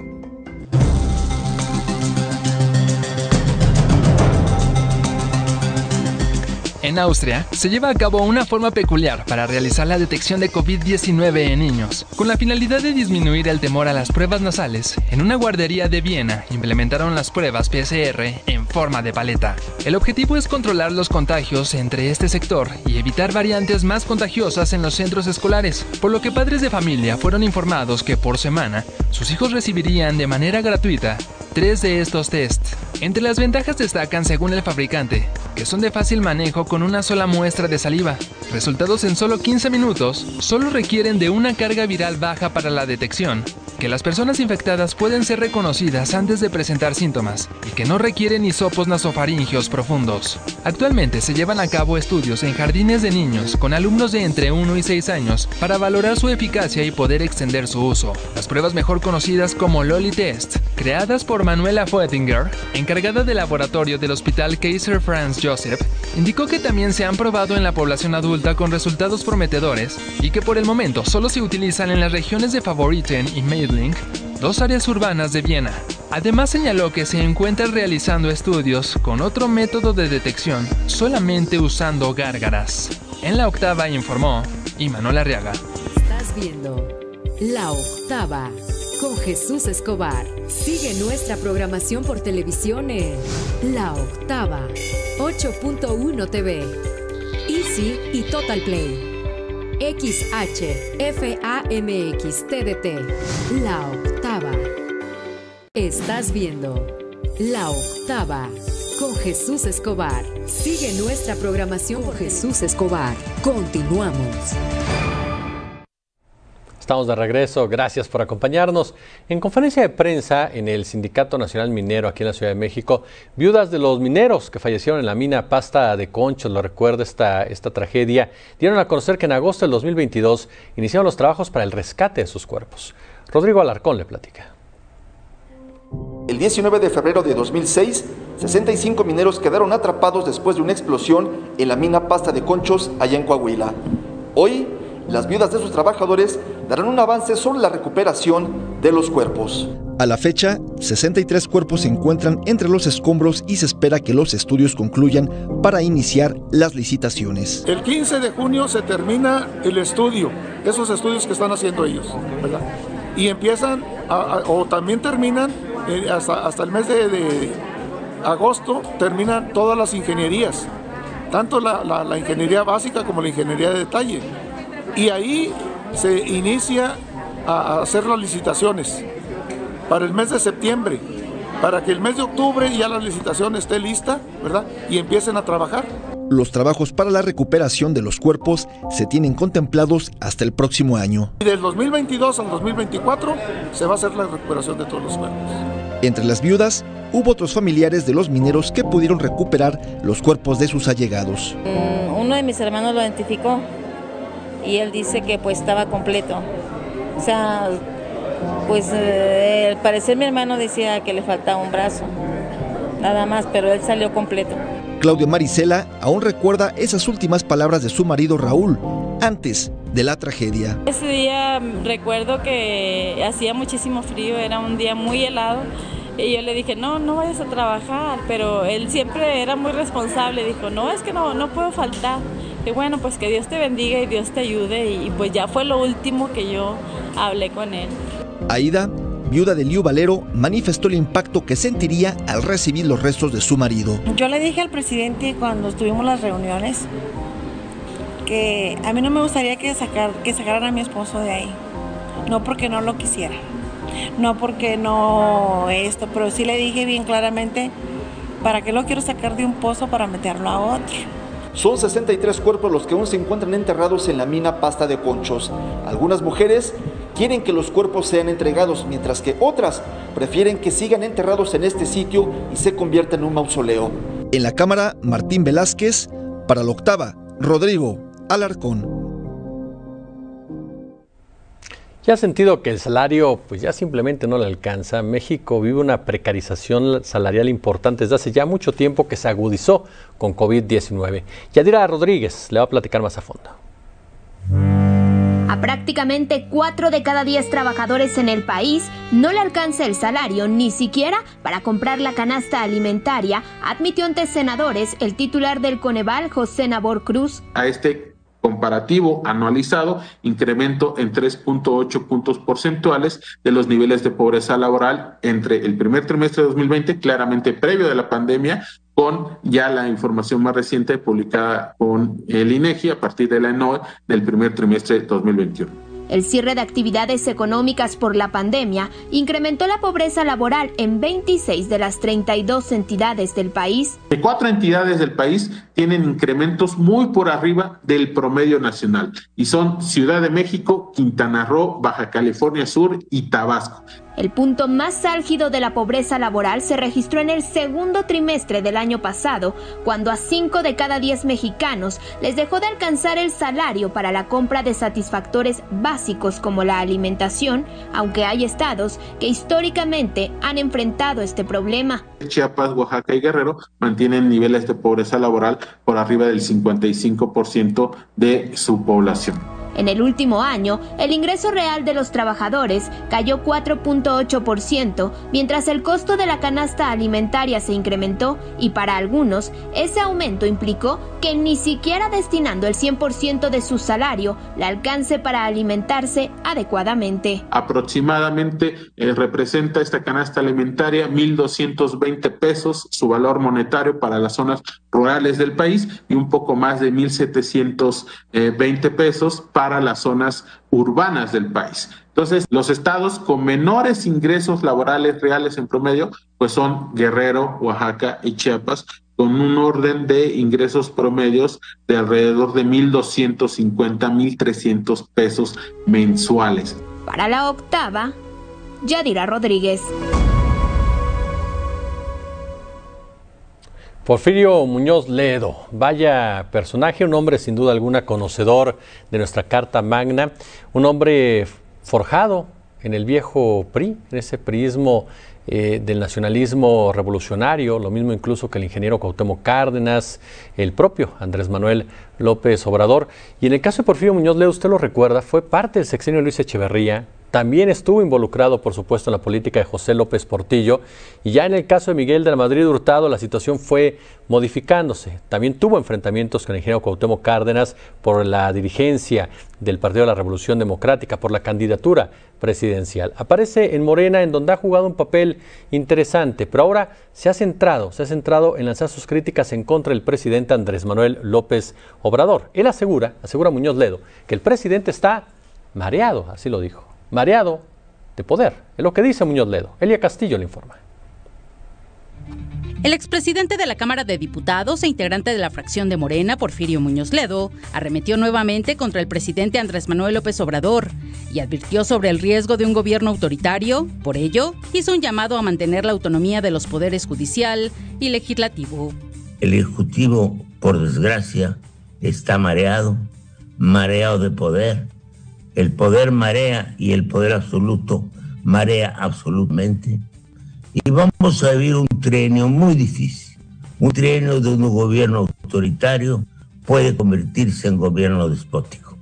Speaker 16: En Austria, se lleva a cabo una forma peculiar para realizar la detección de COVID diecinueve en niños. Con la finalidad de disminuir el temor a las pruebas nasales, en una guardería de Viena implementaron las pruebas P C R en forma de paleta. El objetivo es controlar los contagios entre este sector y evitar variantes más contagiosas en los centros escolares, por lo que padres de familia fueron informados que por semana sus hijos recibirían de manera gratuita tres de estos test. Entre las ventajas destacan, según el fabricante, que son de fácil manejo con una sola muestra de saliva. Resultados en solo quince minutos, solo requieren de una carga viral baja para la detección, que las personas infectadas pueden ser reconocidas antes de presentar síntomas y que no requieren hisopos nasofaringios profundos. Actualmente se llevan a cabo estudios en jardines de niños con alumnos de entre uno y seis años para valorar su eficacia y poder extender su uso. Las pruebas mejor conocidas como Loli Test, creadas por Manuela Foettinger, encargada del laboratorio del Hospital Kaiser Franz Joseph, indicó que también se han probado en la población adulta con resultados prometedores y que por el momento solo se utilizan en las regiones de Favoriten y Meidling, dos áreas urbanas de Viena. Además señaló que se encuentra realizando estudios con otro método de detección, solamente usando gárgaras. En La Octava informó Imanol Arriaga.
Speaker 7: Estás viendo La Octava con Jesús Escobar. Sigue nuestra programación por televisión en La Octava, ocho punto uno T V, Easy y Total Play, X H F A M X T D T. La Octava. Estás viendo La Octava con Jesús Escobar. Sigue nuestra programación por Jesús Escobar. Continuamos.
Speaker 1: Estamos de regreso, gracias por acompañarnos. En conferencia de prensa en el Sindicato Nacional Minero aquí en la Ciudad de México, viudas de los mineros que fallecieron en la mina Pasta de Conchos, lo recuerda esta, esta tragedia, dieron a conocer que en agosto del dos mil veintidós iniciaron los trabajos para el rescate de sus cuerpos. Rodrigo Alarcón le platica.
Speaker 17: El diecinueve de febrero de dos mil seis, sesenta y cinco mineros quedaron atrapados después de una explosión en la mina Pasta de Conchos, allá en Coahuila. Hoy, las viudas de sus trabajadores darán un avance sobre la recuperación de los cuerpos.
Speaker 18: A la fecha, sesenta y tres cuerpos se encuentran entre los escombros y se espera que los estudios concluyan para iniciar las licitaciones.
Speaker 19: El quince de junio se termina el estudio, esos estudios que están haciendo ellos, ¿verdad? Y empiezan, a, a, o también terminan, eh, hasta, hasta el mes de, de agosto, terminan todas las ingenierías, tanto la, la, la ingeniería básica como la ingeniería de detalle. Y ahí se inicia a hacer las licitaciones para el mes de septiembre, para que el mes de octubre ya la licitación esté lista, ¿verdad? Y empiecen a trabajar.
Speaker 18: Los trabajos para la recuperación de los cuerpos se tienen contemplados hasta el próximo año.
Speaker 19: Y del dos mil veintidós al dos mil veinticuatro se va a hacer la recuperación de todos los cuerpos.
Speaker 18: Entre las viudas, hubo otros familiares de los mineros que pudieron recuperar los cuerpos de sus allegados.
Speaker 20: Mm, uno de mis hermanos lo identificó y él dice que pues estaba completo. O sea, pues eh, al parecer mi hermano decía que le faltaba un brazo, nada más, pero él salió completo.
Speaker 18: Claudia Marisela aún recuerda esas últimas palabras de su marido Raúl, antes de la tragedia.
Speaker 21: Ese día recuerdo que hacía muchísimo frío, era un día muy helado, y yo le dije, no, no vayas a trabajar, pero él siempre era muy responsable, dijo, no, es que no, no puedo faltar. Y bueno, pues que Dios te bendiga y Dios te ayude, y pues ya fue lo último que yo hablé con él.
Speaker 18: Aida, viuda de Liu Valero, manifestó el impacto que sentiría al recibir los restos de su marido.
Speaker 22: Yo le dije al presidente cuando estuvimos las reuniones que a mí no me gustaría que, sacar, que sacaran a mi esposo de ahí, no porque no lo quisiera, no porque no esto, pero sí le dije bien claramente, ¿para qué lo quiero sacar de un pozo para meterlo a otro?
Speaker 17: Son sesenta y tres cuerpos los que aún se encuentran enterrados en la mina Pasta de Conchos. Algunas mujeres quieren que los cuerpos sean entregados, mientras que otras prefieren que sigan enterrados en este sitio y se convierta en un mausoleo.
Speaker 18: En la cámara, Martín Velázquez, para La Octava, Rodrigo Alarcón.
Speaker 1: ¿Ya ha sentido que el salario pues ya simplemente no le alcanza? México vive una precarización salarial importante desde hace ya mucho tiempo que se agudizó con COVID diecinueve. Yadira Rodríguez le va a platicar más a fondo.
Speaker 23: A prácticamente cuatro de cada diez trabajadores en el país no le alcanza el salario ni siquiera para comprar la canasta alimentaria, admitió ante senadores el titular del Coneval, José Nabor Cruz.
Speaker 24: A este comparativo anualizado, incremento en tres punto ocho puntos porcentuales de los niveles de pobreza laboral entre el primer trimestre de dos mil veinte, claramente previo de la pandemia, con ya la información más reciente publicada con el INEGI a partir de la ENOE del primer trimestre de dos mil veintiuno.
Speaker 23: El cierre de actividades económicas por la pandemia incrementó la pobreza laboral en veintiséis de las treinta y dos entidades del país.
Speaker 24: Cuatro entidades del país tienen incrementos muy por arriba del promedio nacional y son Ciudad de México, Quintana Roo, Baja California Sur y Tabasco.
Speaker 23: El punto más álgido de la pobreza laboral se registró en el segundo trimestre del año pasado, cuando a cinco de cada diez mexicanos les dejó de alcanzar el salario para la compra de satisfactores básicos como la alimentación, aunque hay estados que históricamente han enfrentado este problema.
Speaker 24: Chiapas, Oaxaca y Guerrero mantienen niveles de pobreza laboral por arriba del cincuenta y cinco por ciento de su población.
Speaker 23: En el último año, el ingreso real de los trabajadores cayó cuatro punto ocho por ciento, mientras el costo de la canasta alimentaria se incrementó y para algunos, ese aumento implicó que ni siquiera destinando el cien por ciento de su salario le alcance para alimentarse adecuadamente.
Speaker 24: Aproximadamente eh, representa esta canasta alimentaria mil doscientos veinte pesos, su valor monetario para las zonas rurales del país, y un poco más de mil setecientos veinte pesos para las zonas urbanas del país. Entonces, los estados con menores ingresos laborales reales en promedio, pues son Guerrero, Oaxaca y Chiapas, con un orden de ingresos promedios de alrededor de mil doscientos cincuenta, mil trescientos pesos mensuales.
Speaker 23: Para la octava, Yadira Rodríguez.
Speaker 1: Porfirio Muñoz Ledo, vaya personaje, un hombre sin duda alguna conocedor de nuestra Carta Magna, un hombre forjado en el viejo P R I, en ese priismo eh, del nacionalismo revolucionario, lo mismo incluso que el ingeniero Cuauhtémoc Cárdenas, el propio Andrés Manuel López Obrador. Y en el caso de Porfirio Muñoz Ledo, usted lo recuerda, fue parte del sexenio de Luis Echeverría. También estuvo involucrado, por supuesto, en la política de José López Portillo, y ya en el caso de Miguel de la Madrid Hurtado la situación fue modificándose. También tuvo enfrentamientos con el ingeniero Cuauhtémoc Cárdenas por la dirigencia del Partido de la Revolución Democrática, por la candidatura presidencial. Aparece en Morena, en donde ha jugado un papel interesante, pero ahora se ha centrado, se ha centrado en lanzar sus críticas en contra del presidente Andrés Manuel López Obrador. Él asegura, asegura Muñoz Ledo, que el presidente está mareado, así lo dijo. Mareado de poder, es lo que dice Muñoz Ledo. Elia Castillo le informa.
Speaker 2: El expresidente de la Cámara de Diputados e integrante de la fracción de Morena, Porfirio Muñoz Ledo, arremetió nuevamente contra el presidente Andrés Manuel López Obrador y advirtió sobre el riesgo de un gobierno autoritario. Por ello, hizo un llamado a mantener la autonomía de los poderes judicial y legislativo.
Speaker 3: El Ejecutivo, por desgracia, está mareado, mareado de poder. El poder marea y el poder absoluto marea absolutamente. Y vamos a vivir un trienio muy difícil. Un trienio donde un gobierno autoritario puede convertirse en gobierno despótico.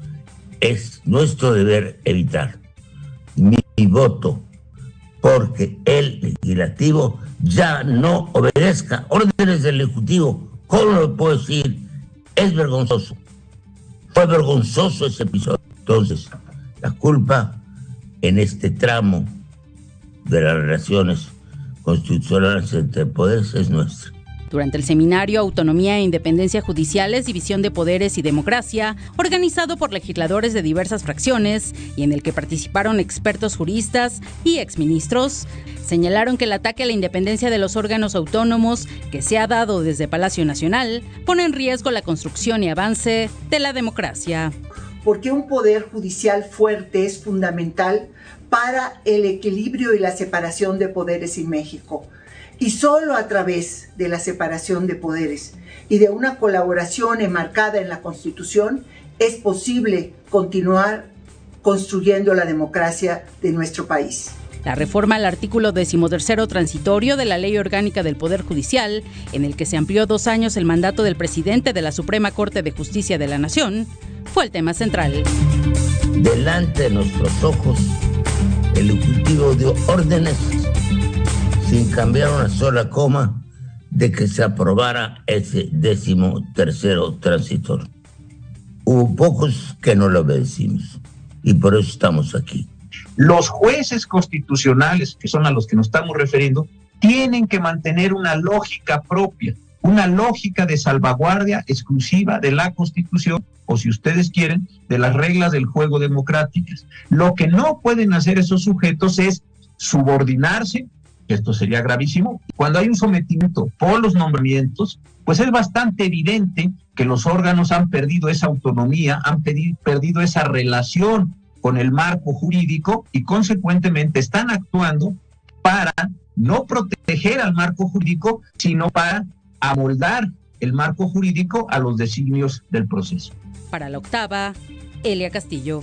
Speaker 3: Es nuestro deber evitar. Mi, mi voto porque el legislativo ya no obedezca órdenes del Ejecutivo. ¿Cómo lo puedo decir? Es vergonzoso. Fue vergonzoso ese episodio. Entonces, la culpa en este tramo de las relaciones constitucionales entre poderes es nuestra.
Speaker 2: Durante el seminario Autonomía e Independencia Judiciales, División de Poderes y Democracia, organizado por legisladores de diversas fracciones y en el que participaron expertos juristas y exministros, señalaron que el ataque a la independencia de los órganos autónomos que se ha dado desde Palacio Nacional pone en riesgo la construcción y avance de la democracia.
Speaker 4: Porque un poder judicial fuerte es fundamental para el equilibrio y la separación de poderes en México. Y solo a través de la separación de poderes y de una colaboración enmarcada en la Constitución es posible continuar construyendo la democracia de nuestro país.
Speaker 2: La reforma al artículo decimotercero transitorio de la Ley Orgánica del Poder Judicial, en el que se amplió dos años el mandato del presidente de la Suprema Corte de Justicia de la Nación, fue el tema central.
Speaker 3: Delante de nuestros ojos, el Ejecutivo dio órdenes sin cambiar una sola coma de que se aprobara ese décimo tercero transitorio. Hubo pocos que no lo obedecimos y por eso estamos aquí.
Speaker 5: Los jueces constitucionales, que son a los que nos estamos refiriendo, tienen que mantener una lógica propia, una lógica de salvaguardia exclusiva de la Constitución, o si ustedes quieren, de las reglas del juego democráticas. Lo que no pueden hacer esos sujetos es subordinarse, esto sería gravísimo. Cuando hay un sometimiento por los nombramientos, pues es bastante evidente que los órganos han perdido esa autonomía, han pedi- perdido esa relación con el marco jurídico y consecuentemente están actuando para no proteger al marco jurídico, sino para amoldar el marco jurídico a los designios del proceso.
Speaker 2: Para la octava, Elia Castillo.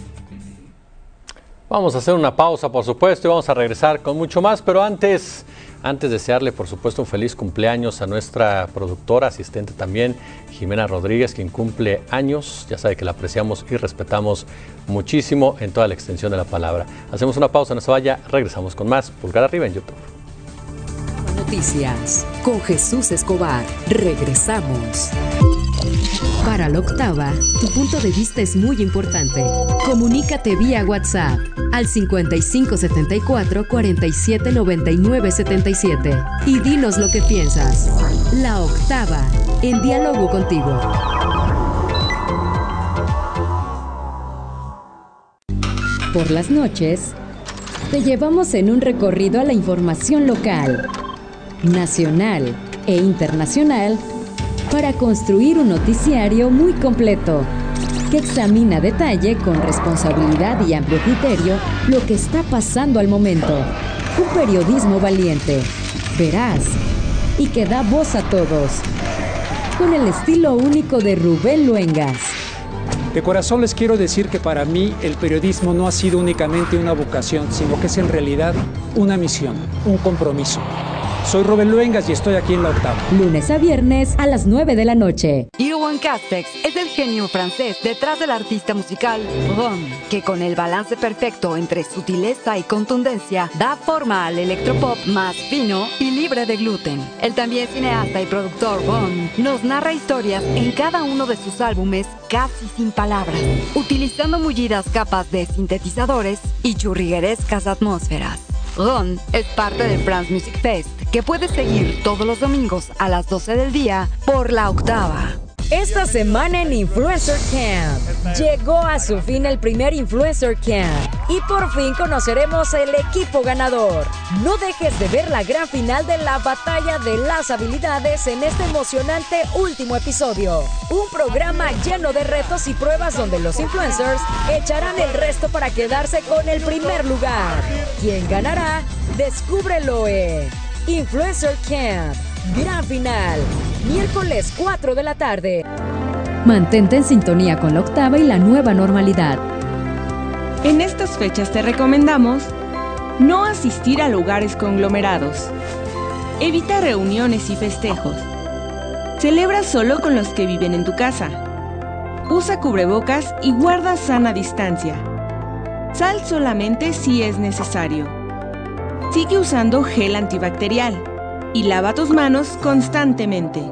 Speaker 1: Vamos a hacer una pausa, por supuesto, y vamos a regresar con mucho más, pero antes Antes desearle, por supuesto, un feliz cumpleaños a nuestra productora, asistente también, Jimena Rodríguez, quien cumple años. Ya sabe que la apreciamos y respetamos muchísimo en toda la extensión de la palabra. Hacemos una pausa, no se vaya, regresamos con más Pulgar Arriba en YouTube.
Speaker 7: Noticias con Jesús Escobar. Regresamos. Para la octava, tu punto de vista es muy importante. Comunícate vía WhatsApp al cincuenta y cinco setenta y cuatro cuarenta y siete noventa y nueve setenta y siete y dinos lo que piensas. La octava, en diálogo contigo. Por las noches, te llevamos en un recorrido a la información local, nacional e internacional para construir un noticiario muy completo que examina a detalle con responsabilidad y amplio criterio lo que está pasando al momento. Un periodismo valiente, veraz y que da voz a todos, con el estilo único de Rubén Luengas.
Speaker 6: De corazón les quiero decir que para mí el periodismo no ha sido únicamente una vocación, sino que es en realidad una misión, un compromiso. Soy Rubén Luengas y estoy aquí en La Octava.
Speaker 7: Lunes a viernes a las nueve de la noche.
Speaker 8: Johann Castex es el genio francés detrás del artista musical Ron, que con el balance perfecto entre sutileza y contundencia da forma al electropop más fino y libre de gluten. El también cineasta y productor Ron nos narra historias en cada uno de sus álbumes casi sin palabras, utilizando mullidas capas de sintetizadores y churriguerescas atmósferas. Ron es parte del France Music Fest, que puedes seguir todos los domingos a las doce del día por La Octava.
Speaker 7: Esta semana en Influencer Camp llegó a su fin el primer Influencer Camp y por fin conoceremos el equipo ganador. No dejes de ver la gran final de la batalla de las habilidades en este emocionante último episodio. Un programa lleno de retos y pruebas donde los influencers echarán el resto para quedarse con el primer lugar. ¿Quién ganará? Descúbrelo en Influencer Camp. Gran final, miércoles cuatro de la tarde. Mantente en sintonía con La Octava y la nueva normalidad.
Speaker 11: En estas fechas te recomendamos no asistir a lugares conglomerados. Evita reuniones y festejos. Celebra solo con los que viven en tu casa. Usa cubrebocas y guarda sana distancia. Sal solamente si es necesario. Sigue usando gel antibacterial. Y lava tus manos constantemente.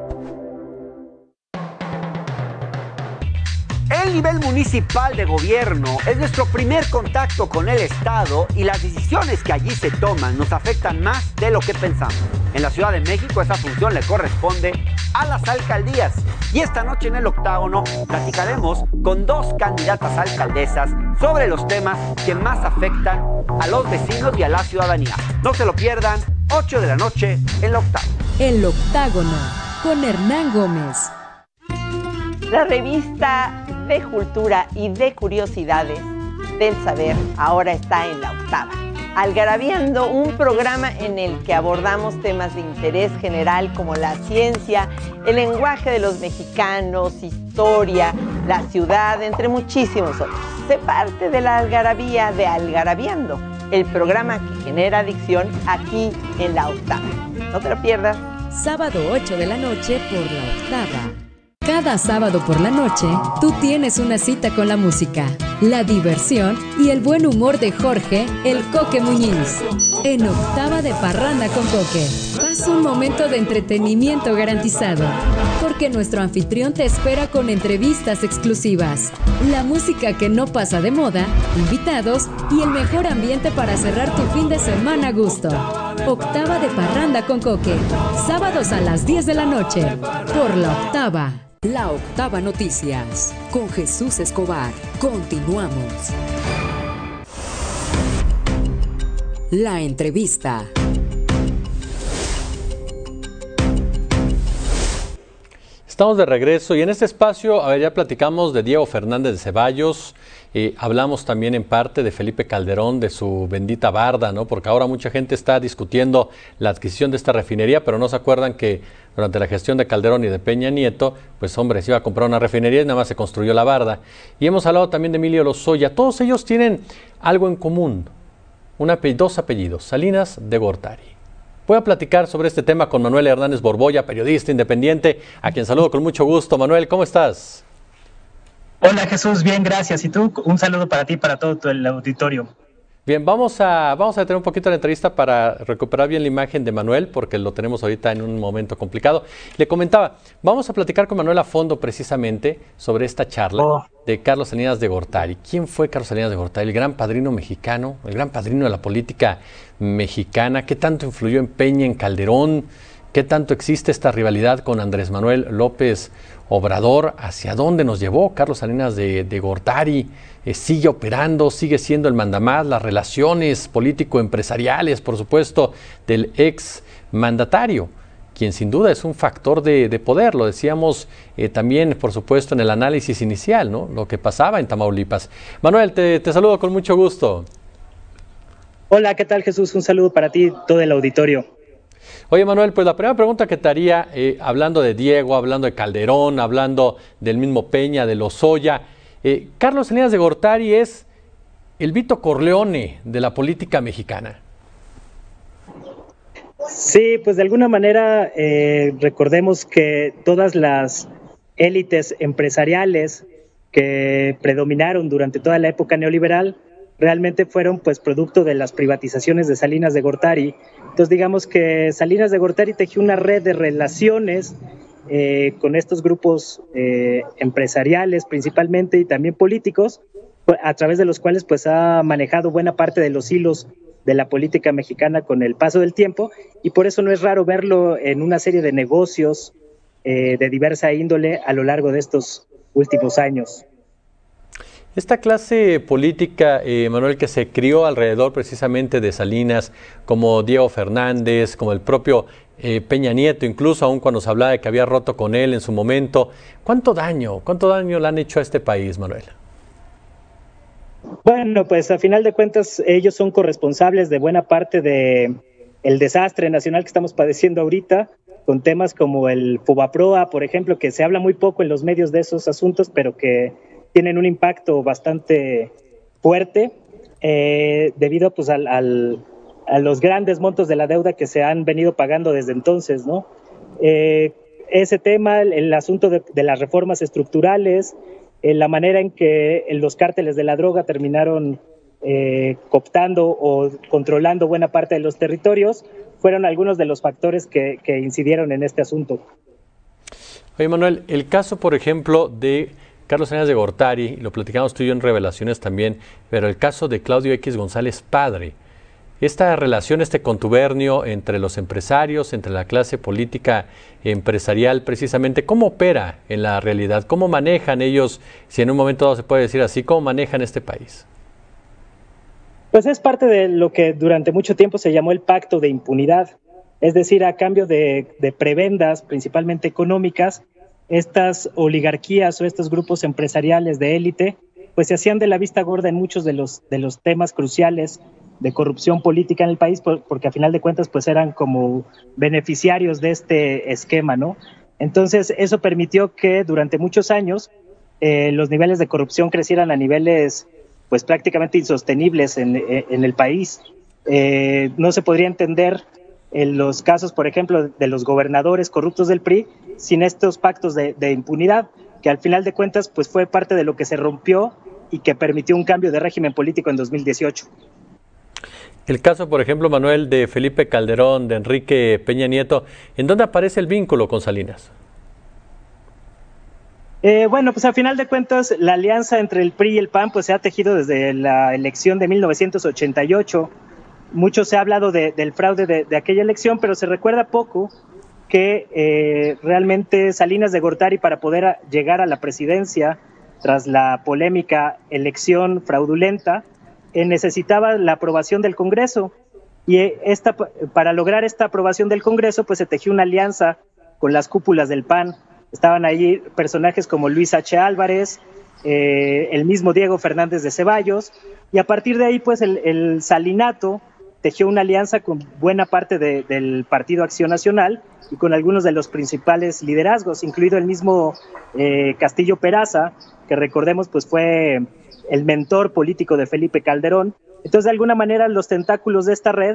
Speaker 9: El nivel municipal de gobierno es nuestro primer contacto con el Estado y las decisiones que allí se toman nos afectan más de lo que pensamos. En la Ciudad de México esa función le corresponde a las alcaldías. Y esta noche en el Octágono platicaremos con dos candidatas alcaldesas sobre los temas que más afectan a los vecinos y a la ciudadanía. No se lo pierdan. ocho de la noche en La Octava.
Speaker 7: El Octágono, con Hernán Gómez.
Speaker 10: La revista de cultura y de curiosidades del saber ahora está en La Octava. Algarabiando, un programa en el que abordamos temas de interés general como la ciencia, el lenguaje de los mexicanos, historia, la ciudad, entre muchísimos otros. Sé parte de la algarabía de Algarabiando, el programa que genera adicción aquí en La Octava. No te lo pierdas.
Speaker 7: Sábado ocho de la noche por La Octava. Cada sábado por la noche, tú tienes una cita con la música, la diversión y el buen humor de Jorge, el Coque Muñiz. En Octava de Parranda con Coque. Pasa un momento de entretenimiento garantizado, porque nuestro anfitrión te espera con entrevistas exclusivas, la música que no pasa de moda, invitados y el mejor ambiente para cerrar tu fin de semana a gusto. Octava de Parranda con Coque, sábados a las diez de la noche, por La Octava.
Speaker 25: La Octava Noticias, con Jesús Escobar. Continuamos. La entrevista.
Speaker 1: Estamos de regreso y en este espacio, a ver, ya platicamos de Diego Fernández de Ceballos, eh, hablamos también en parte de Felipe Calderón, de su bendita barda, ¿no? Porque ahora mucha gente está discutiendo la adquisición de esta refinería, pero no se acuerdan que durante la gestión de Calderón y de Peña Nieto, pues hombre, se iba a comprar una refinería y nada más se construyó la barda. Y hemos hablado también de Emilio Lozoya. Todos ellos tienen algo en común, un apellido, dos apellidos, Salinas de Gortari. Voy a platicar sobre este tema con Manuel Hernández Borbolla, periodista independiente, a quien saludo con mucho gusto. Manuel, ¿cómo estás?
Speaker 12: Hola Jesús, bien, gracias. ¿Y tú? Un saludo para ti y para todo el auditorio.
Speaker 1: Bien, vamos a, vamos a detener un poquito la entrevista para recuperar bien la imagen de Manuel, porque lo tenemos ahorita en un momento complicado. Le comentaba, vamos a platicar con Manuel a fondo precisamente sobre esta charla oh. de Carlos Salinas de Gortari. ¿Quién fue Carlos Salinas de Gortari? El gran padrino mexicano, el gran padrino de la política mexicana. ¿Qué tanto influyó en Peña, en Calderón? ¿Qué tanto existe esta rivalidad con Andrés Manuel López Obrador? ¿Hacia dónde nos llevó Carlos Salinas de, de Gortari? Eh, ¿Sigue operando? ¿Sigue siendo el mandamás? Las relaciones político-empresariales, por supuesto, del ex mandatario, quien sin duda es un factor de, de poder. Lo decíamos eh, también, por supuesto, en el análisis inicial, ¿no? Lo que pasaba en Tamaulipas. Manuel, te, te saludo con mucho gusto.
Speaker 12: Hola, ¿qué tal, Jesús? Un saludo para ti y todo el auditorio.
Speaker 1: Oye, Manuel, pues la primera pregunta que te haría, eh, hablando de Diego, hablando de Calderón, hablando del mismo Peña, de Lozoya, eh, Carlos Salinas de Gortari es el Vito Corleone de la política mexicana.
Speaker 12: Sí, pues de alguna manera eh, recordemos que todas las élites empresariales que predominaron durante toda la época neoliberal realmente fueron pues producto de las privatizaciones de Salinas de Gortari. Entonces digamos que Salinas de Gortari tejió una red de relaciones eh, con estos grupos eh, empresariales principalmente y también políticos, a través de los cuales pues ha manejado buena parte de los hilos de la política mexicana con el paso del tiempo, y por eso no es raro verlo en una serie de negocios eh, de diversa índole a lo largo de estos últimos años.
Speaker 1: Esta clase política, eh, Manuel, que se crió alrededor precisamente de Salinas, como Diego Fernández, como el propio eh, Peña Nieto, incluso aún cuando se hablaba de que había roto con él en su momento, ¿cuánto daño, cuánto daño le han hecho a este país, Manuel?
Speaker 12: Bueno, pues a final de cuentas ellos son corresponsables de buena parte de el desastre nacional que estamos padeciendo ahorita, con temas como el Fobaproa, por ejemplo, que se habla muy poco en los medios de esos asuntos, pero que tienen un impacto bastante fuerte eh, debido pues al, al, a los grandes montos de la deuda que se han venido pagando desde entonces, ¿no? Eh, ese tema, el, el asunto de, de las reformas estructurales, eh, la manera en que los cárteles de la droga terminaron eh, cooptando o controlando buena parte de los territorios, fueron algunos de los factores que, que incidieron en este asunto.
Speaker 1: Oye, Manuel, el caso, por ejemplo, de Carlos Salinas de Gortari, lo platicamos tú y yo en Revelaciones también, pero el caso de Claudio X González padre, esta relación, este contubernio entre los empresarios, entre la clase política empresarial, precisamente, ¿cómo opera en la realidad? ¿Cómo manejan ellos, si en un momento dado se puede decir así, cómo manejan este país?
Speaker 12: Pues es parte de lo que durante mucho tiempo se llamó el pacto de impunidad, es decir, a cambio de, de prebendas, principalmente económicas, estas oligarquías o estos grupos empresariales de élite, pues se hacían de la vista gorda en muchos de los, de los temas cruciales de corrupción política en el país, porque a final de cuentas pues eran como beneficiarios de este esquema, ¿no? Entonces eso permitió que durante muchos años eh, los niveles de corrupción crecieran a niveles pues prácticamente insostenibles en, en el país. Eh, no se podría entender en los casos, por ejemplo, de los gobernadores corruptos del P R I, sin estos pactos de, de impunidad, que al final de cuentas pues fue parte de lo que se rompió y que permitió un cambio de régimen político en dos mil dieciocho.
Speaker 1: El caso, por ejemplo, Manuel, de Felipe Calderón, de Enrique Peña Nieto, ¿en dónde aparece el vínculo con Salinas?
Speaker 12: Eh, bueno, pues al final de cuentas la alianza entre el P R I y el P A N pues se ha tejido desde la elección de mil novecientos ochenta y ocho. Mucho se ha hablado de, del fraude de, de aquella elección, pero se recuerda poco que eh, realmente Salinas de Gortari, para poder a, llegar a la presidencia tras la polémica elección fraudulenta, eh, necesitaba la aprobación del Congreso, y esta, para lograr esta aprobación del Congreso pues se tejió una alianza con las cúpulas del P A N. Estaban allí personajes como Luis H. Álvarez, eh, el mismo Diego Fernández de Ceballos, y a partir de ahí pues el, el salinato tejió una alianza con buena parte de, del Partido Acción Nacional y con algunos de los principales liderazgos, incluido el mismo eh, Castillo Peraza, que recordemos pues fue el mentor político de Felipe Calderón. Entonces, de alguna manera, los tentáculos de esta red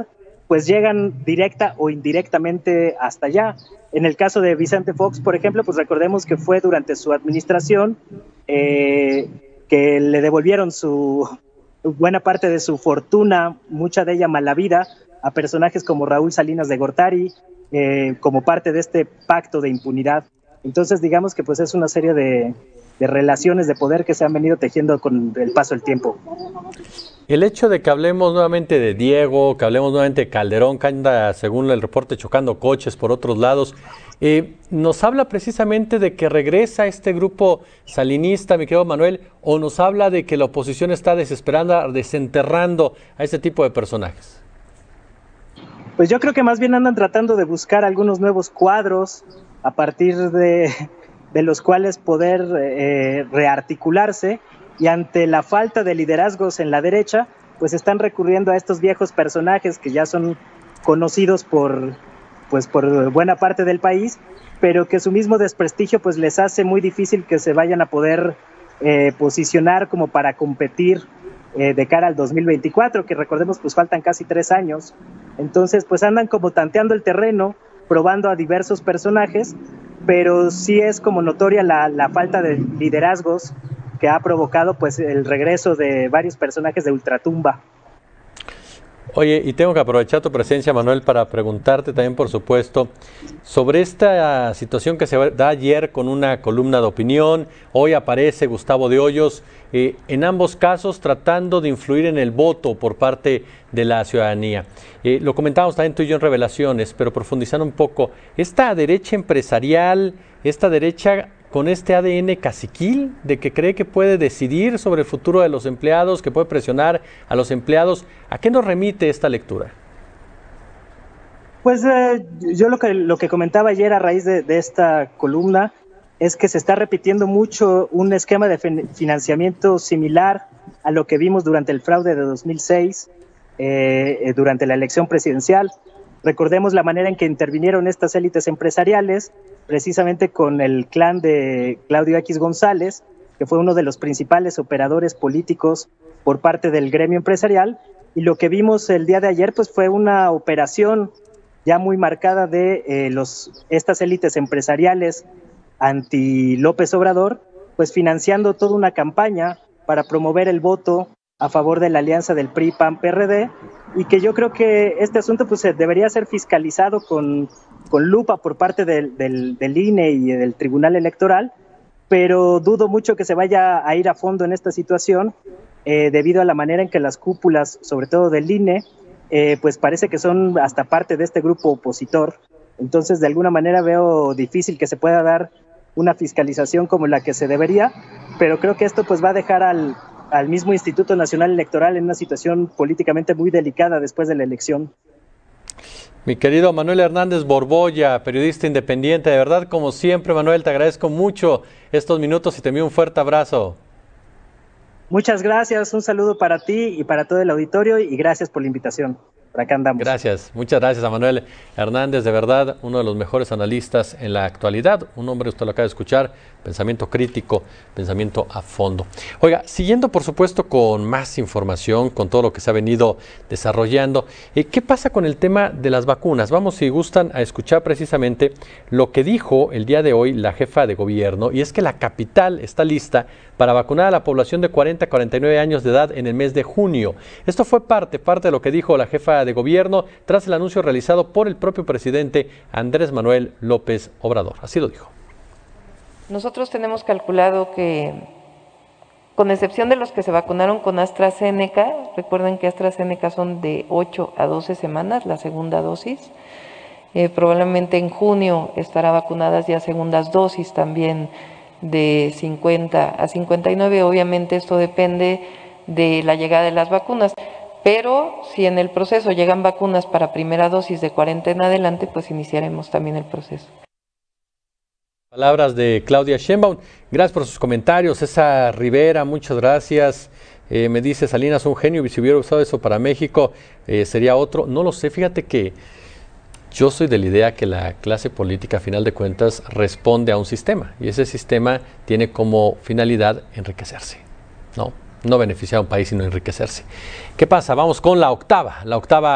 Speaker 12: pues llegan directa o indirectamente hasta allá. En el caso de Vicente Fox, por ejemplo, pues recordemos que fue durante su administración eh, que le devolvieron su buena parte de su fortuna, mucha de ella mala vida, a personajes como Raúl Salinas de Gortari, eh, como parte de este pacto de impunidad. Entonces, digamos que pues es una serie de, de relaciones de poder que se han venido tejiendo con el paso del tiempo.
Speaker 1: El hecho de que hablemos nuevamente de Diego, que hablemos nuevamente de Calderón, que anda, según el reporte, chocando coches por otros lados, eh, ¿nos habla precisamente de que regresa este grupo salinista, mi querido Manuel, o nos habla de que la oposición está desesperando, desenterrando a ese tipo de personajes?
Speaker 12: Pues yo creo que más bien andan tratando de buscar algunos nuevos cuadros a partir de, de los cuales poder eh, rearticularse, y ante la falta de liderazgos en la derecha, pues están recurriendo a estos viejos personajes que ya son conocidos por, pues por buena parte del país, pero que su mismo desprestigio pues les hace muy difícil que se vayan a poder eh, posicionar como para competir eh, de cara al dos mil veinticuatro, que recordemos pues faltan casi tres años. Entonces pues andan como tanteando el terreno, probando a diversos personajes, pero sí es como notoria la, la falta de liderazgos que ha provocado pues el regreso de varios personajes de ultratumba.
Speaker 1: Oye, y tengo que aprovechar tu presencia, Manuel, para preguntarte también, por supuesto, sobre esta situación que se da ayer con una columna de opinión. Hoy aparece Gustavo de Hoyos, eh, en ambos casos tratando de influir en el voto por parte de la ciudadanía. Eh, lo comentábamos también tú y yo en Revelaciones, pero profundizando un poco, esta derecha empresarial, esta derecha con este A D N caciquil, de que cree que puede decidir sobre el futuro de los empleados, que puede presionar a los empleados, ¿a qué nos remite esta lectura?
Speaker 12: Pues eh, yo lo que, lo que comentaba ayer a raíz de, de esta columna es que se está repitiendo mucho un esquema de financiamiento similar a lo que vimos durante el fraude de dos mil seis, eh, durante la elección presidencial. Recordemos la manera en que intervinieron estas élites empresariales, precisamente con el clan de Claudio X González, que fue uno de los principales operadores políticos por parte del gremio empresarial, y lo que vimos el día de ayer pues fue una operación ya muy marcada de eh, los, estas élites empresariales anti López Obrador, pues financiando toda una campaña para promover el voto a favor de la alianza del P R I, P A N, P R D, y que yo creo que este asunto pues debería ser fiscalizado con, con lupa por parte del, del, del I N E y del Tribunal Electoral, pero dudo mucho que se vaya a ir a fondo en esta situación, eh, debido a la manera en que las cúpulas, sobre todo del I N E, eh, pues parece que son hasta parte de este grupo opositor. Entonces, de alguna manera veo difícil que se pueda dar una fiscalización como la que se debería, pero creo que esto pues va a dejar al, al mismo Instituto Nacional Electoral en una situación políticamente muy delicada después de la elección.
Speaker 1: Mi querido Manuel Hernández Borbolla, periodista independiente, de verdad, como siempre, Manuel, te agradezco mucho estos minutos y te envío un fuerte abrazo.
Speaker 12: Muchas gracias, un saludo para ti y para todo el auditorio y gracias por la invitación. Por acá andamos.
Speaker 1: Gracias, muchas gracias a Manuel Hernández, de verdad, uno de los mejores analistas en la actualidad, un hombre, usted lo acaba de escuchar, pensamiento crítico, pensamiento a fondo. Oiga, siguiendo por supuesto con más información, con todo lo que se ha venido desarrollando, eh, ¿qué pasa con el tema de las vacunas? Vamos, si gustan, a escuchar precisamente lo que dijo el día de hoy la jefa de gobierno, y es que la capital está lista para vacunar a la población de cuarenta a cuarenta y nueve años de edad en el mes de junio. Esto fue parte, parte de lo que dijo la jefa de gobierno tras el anuncio realizado por el propio presidente Andrés Manuel López Obrador. Así lo dijo.
Speaker 13: Nosotros tenemos calculado que, con excepción de los que se vacunaron con AstraZeneca, recuerden que AstraZeneca son de ocho a doce semanas, la segunda dosis, eh, probablemente en junio estará vacunadas ya segundas dosis también de cincuenta a cincuenta y nueve, obviamente esto depende de la llegada de las vacunas, pero si en el proceso llegan vacunas para primera dosis de cuarenta en adelante, pues iniciaremos también el proceso.
Speaker 1: Palabras de Claudia Sheinbaum. Gracias por sus comentarios. César Rivera, muchas gracias. Eh, me dice Salinas, un genio, y si hubiera usado eso para México, eh, sería otro. No lo sé, fíjate que yo soy de la idea que la clase política, a final de cuentas, responde a un sistema, y ese sistema tiene como finalidad enriquecerse, ¿no? No beneficiar a un país, sino enriquecerse. ¿Qué pasa? Vamos con la octava, la octava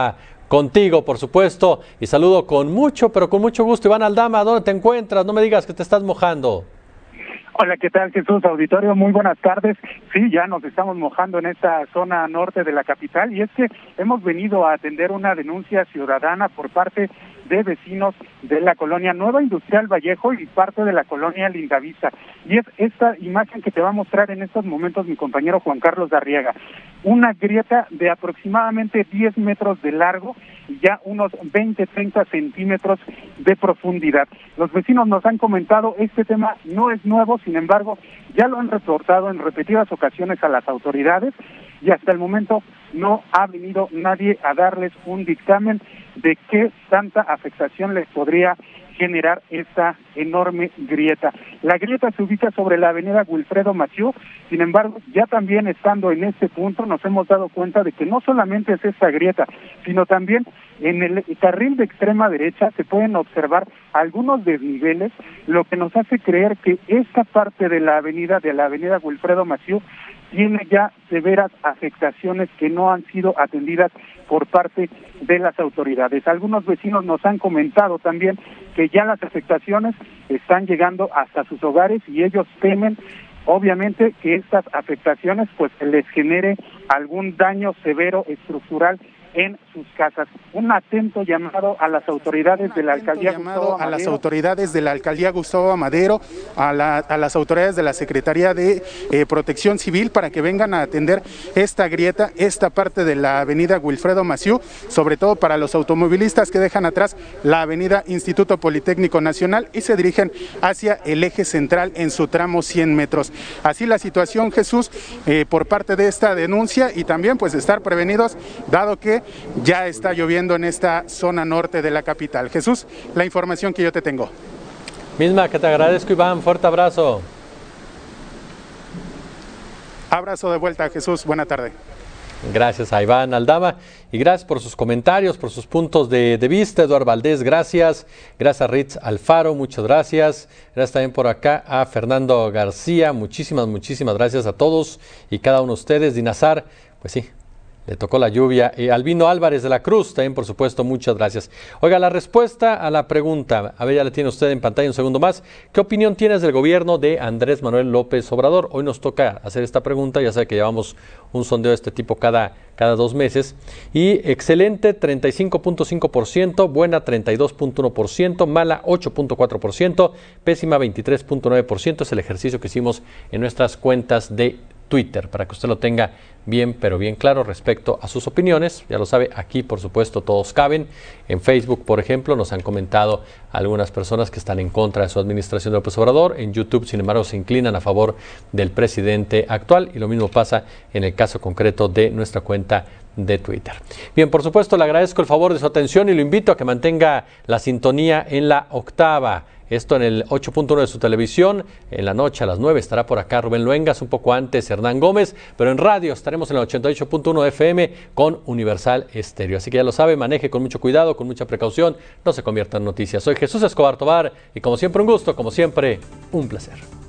Speaker 1: contigo, por supuesto, y saludo con mucho, pero con mucho gusto. Iván Aldama, ¿dónde te encuentras? No me digas que te estás mojando.
Speaker 14: Hola, ¿qué tal, Jesús? Auditorio, muy buenas tardes. Sí, ya nos estamos mojando en esta zona norte de la capital, y es que hemos venido a atender una denuncia ciudadana por parte de vecinos de la colonia Nueva Industrial Vallejo y parte de la colonia Lindavista. Y es esta imagen que te va a mostrar en estos momentos mi compañero Juan Carlos Darriaga. Una grieta de aproximadamente diez metros de largo y ya unos veinte, treinta centímetros de profundidad. Los vecinos nos han comentado, este tema no es nuevo, sin embargo, ya lo han reportado en repetidas ocasiones a las autoridades y hasta el momento no ha venido nadie a darles un dictamen de qué tanta afectación les podría generar esta enorme grieta. La grieta se ubica sobre la avenida Wilfredo Maciú, sin embargo, ya también estando en este punto nos hemos dado cuenta de que no solamente es esta grieta, sino también en el carril de extrema derecha se pueden observar algunos desniveles, lo que nos hace creer que esta parte de la avenida, de la avenida Wilfredo Maciú, tiene ya severas afectaciones que no han sido atendidas por parte de las autoridades. Algunos vecinos nos han comentado también que ya las afectaciones están llegando hasta sus hogares y ellos temen, obviamente, que estas afectaciones pues les genere algún daño severo estructural en sus casas. Un atento llamado a las autoridades de la alcaldía Gustavo Amadero.
Speaker 15: A las autoridades de la alcaldía Gustavo Amadero, a, la, a las autoridades de la Secretaría de eh, Protección Civil para que vengan a atender esta grieta, esta parte de la avenida Wilfredo Maciú, sobre todo para los automovilistas que dejan atrás la avenida Instituto Politécnico Nacional y se dirigen hacia el eje central en su tramo cien metros. Así la situación, Jesús, eh, por parte de esta denuncia y también pues estar prevenidos, dado que ya está lloviendo en esta zona norte de la capital. Jesús, la información que yo te tengo.
Speaker 1: Misma que te agradezco, Iván. Fuerte abrazo.
Speaker 15: Abrazo de vuelta, Jesús. Buena tarde.
Speaker 1: Gracias a Iván Aldama y gracias por sus comentarios, por sus puntos de, de vista. Eduardo Valdés, gracias. Gracias a Ritz Alfaro, muchas gracias. Gracias también por acá a Fernando García. Muchísimas, muchísimas gracias a todos y cada uno de ustedes. Dinazar, pues sí, le tocó la lluvia. Eh, Albino Álvarez de la Cruz, también por supuesto, muchas gracias. Oiga, la respuesta a la pregunta, a ver, ya la tiene usted en pantalla un segundo más. ¿Qué opinión tienes del gobierno de Andrés Manuel López Obrador? Hoy nos toca hacer esta pregunta, ya sabe que llevamos un sondeo de este tipo cada, cada dos meses. Y excelente, treinta y cinco punto cinco por ciento, buena, treinta y dos punto uno por ciento, mala, ocho punto cuatro por ciento, pésima, veintitrés punto nueve por ciento. Es el ejercicio que hicimos en nuestras cuentas de Twitter, para que usted lo tenga bien, pero bien claro respecto a sus opiniones. Ya lo sabe, aquí por supuesto todos caben. En Facebook, por ejemplo, nos han comentado algunas personas que están en contra de su administración de López Obrador. En YouTube, sin embargo, se inclinan a favor del presidente actual y lo mismo pasa en el caso concreto de nuestra cuenta de Twitter. Bien, por supuesto, le agradezco el favor de su atención y lo invito a que mantenga la sintonía en la octava. Esto en el ocho punto uno de su televisión. En la noche a las nueve estará por acá Rubén Luengas, un poco antes Hernán Gómez, pero en radio estaremos en el ochenta y ocho punto uno F M con Universal Estéreo. Así que ya lo sabe, maneje con mucho cuidado, con mucha precaución, no se convierta en noticias. Soy Jesús Escobar Tobar y como siempre un gusto, como siempre un placer.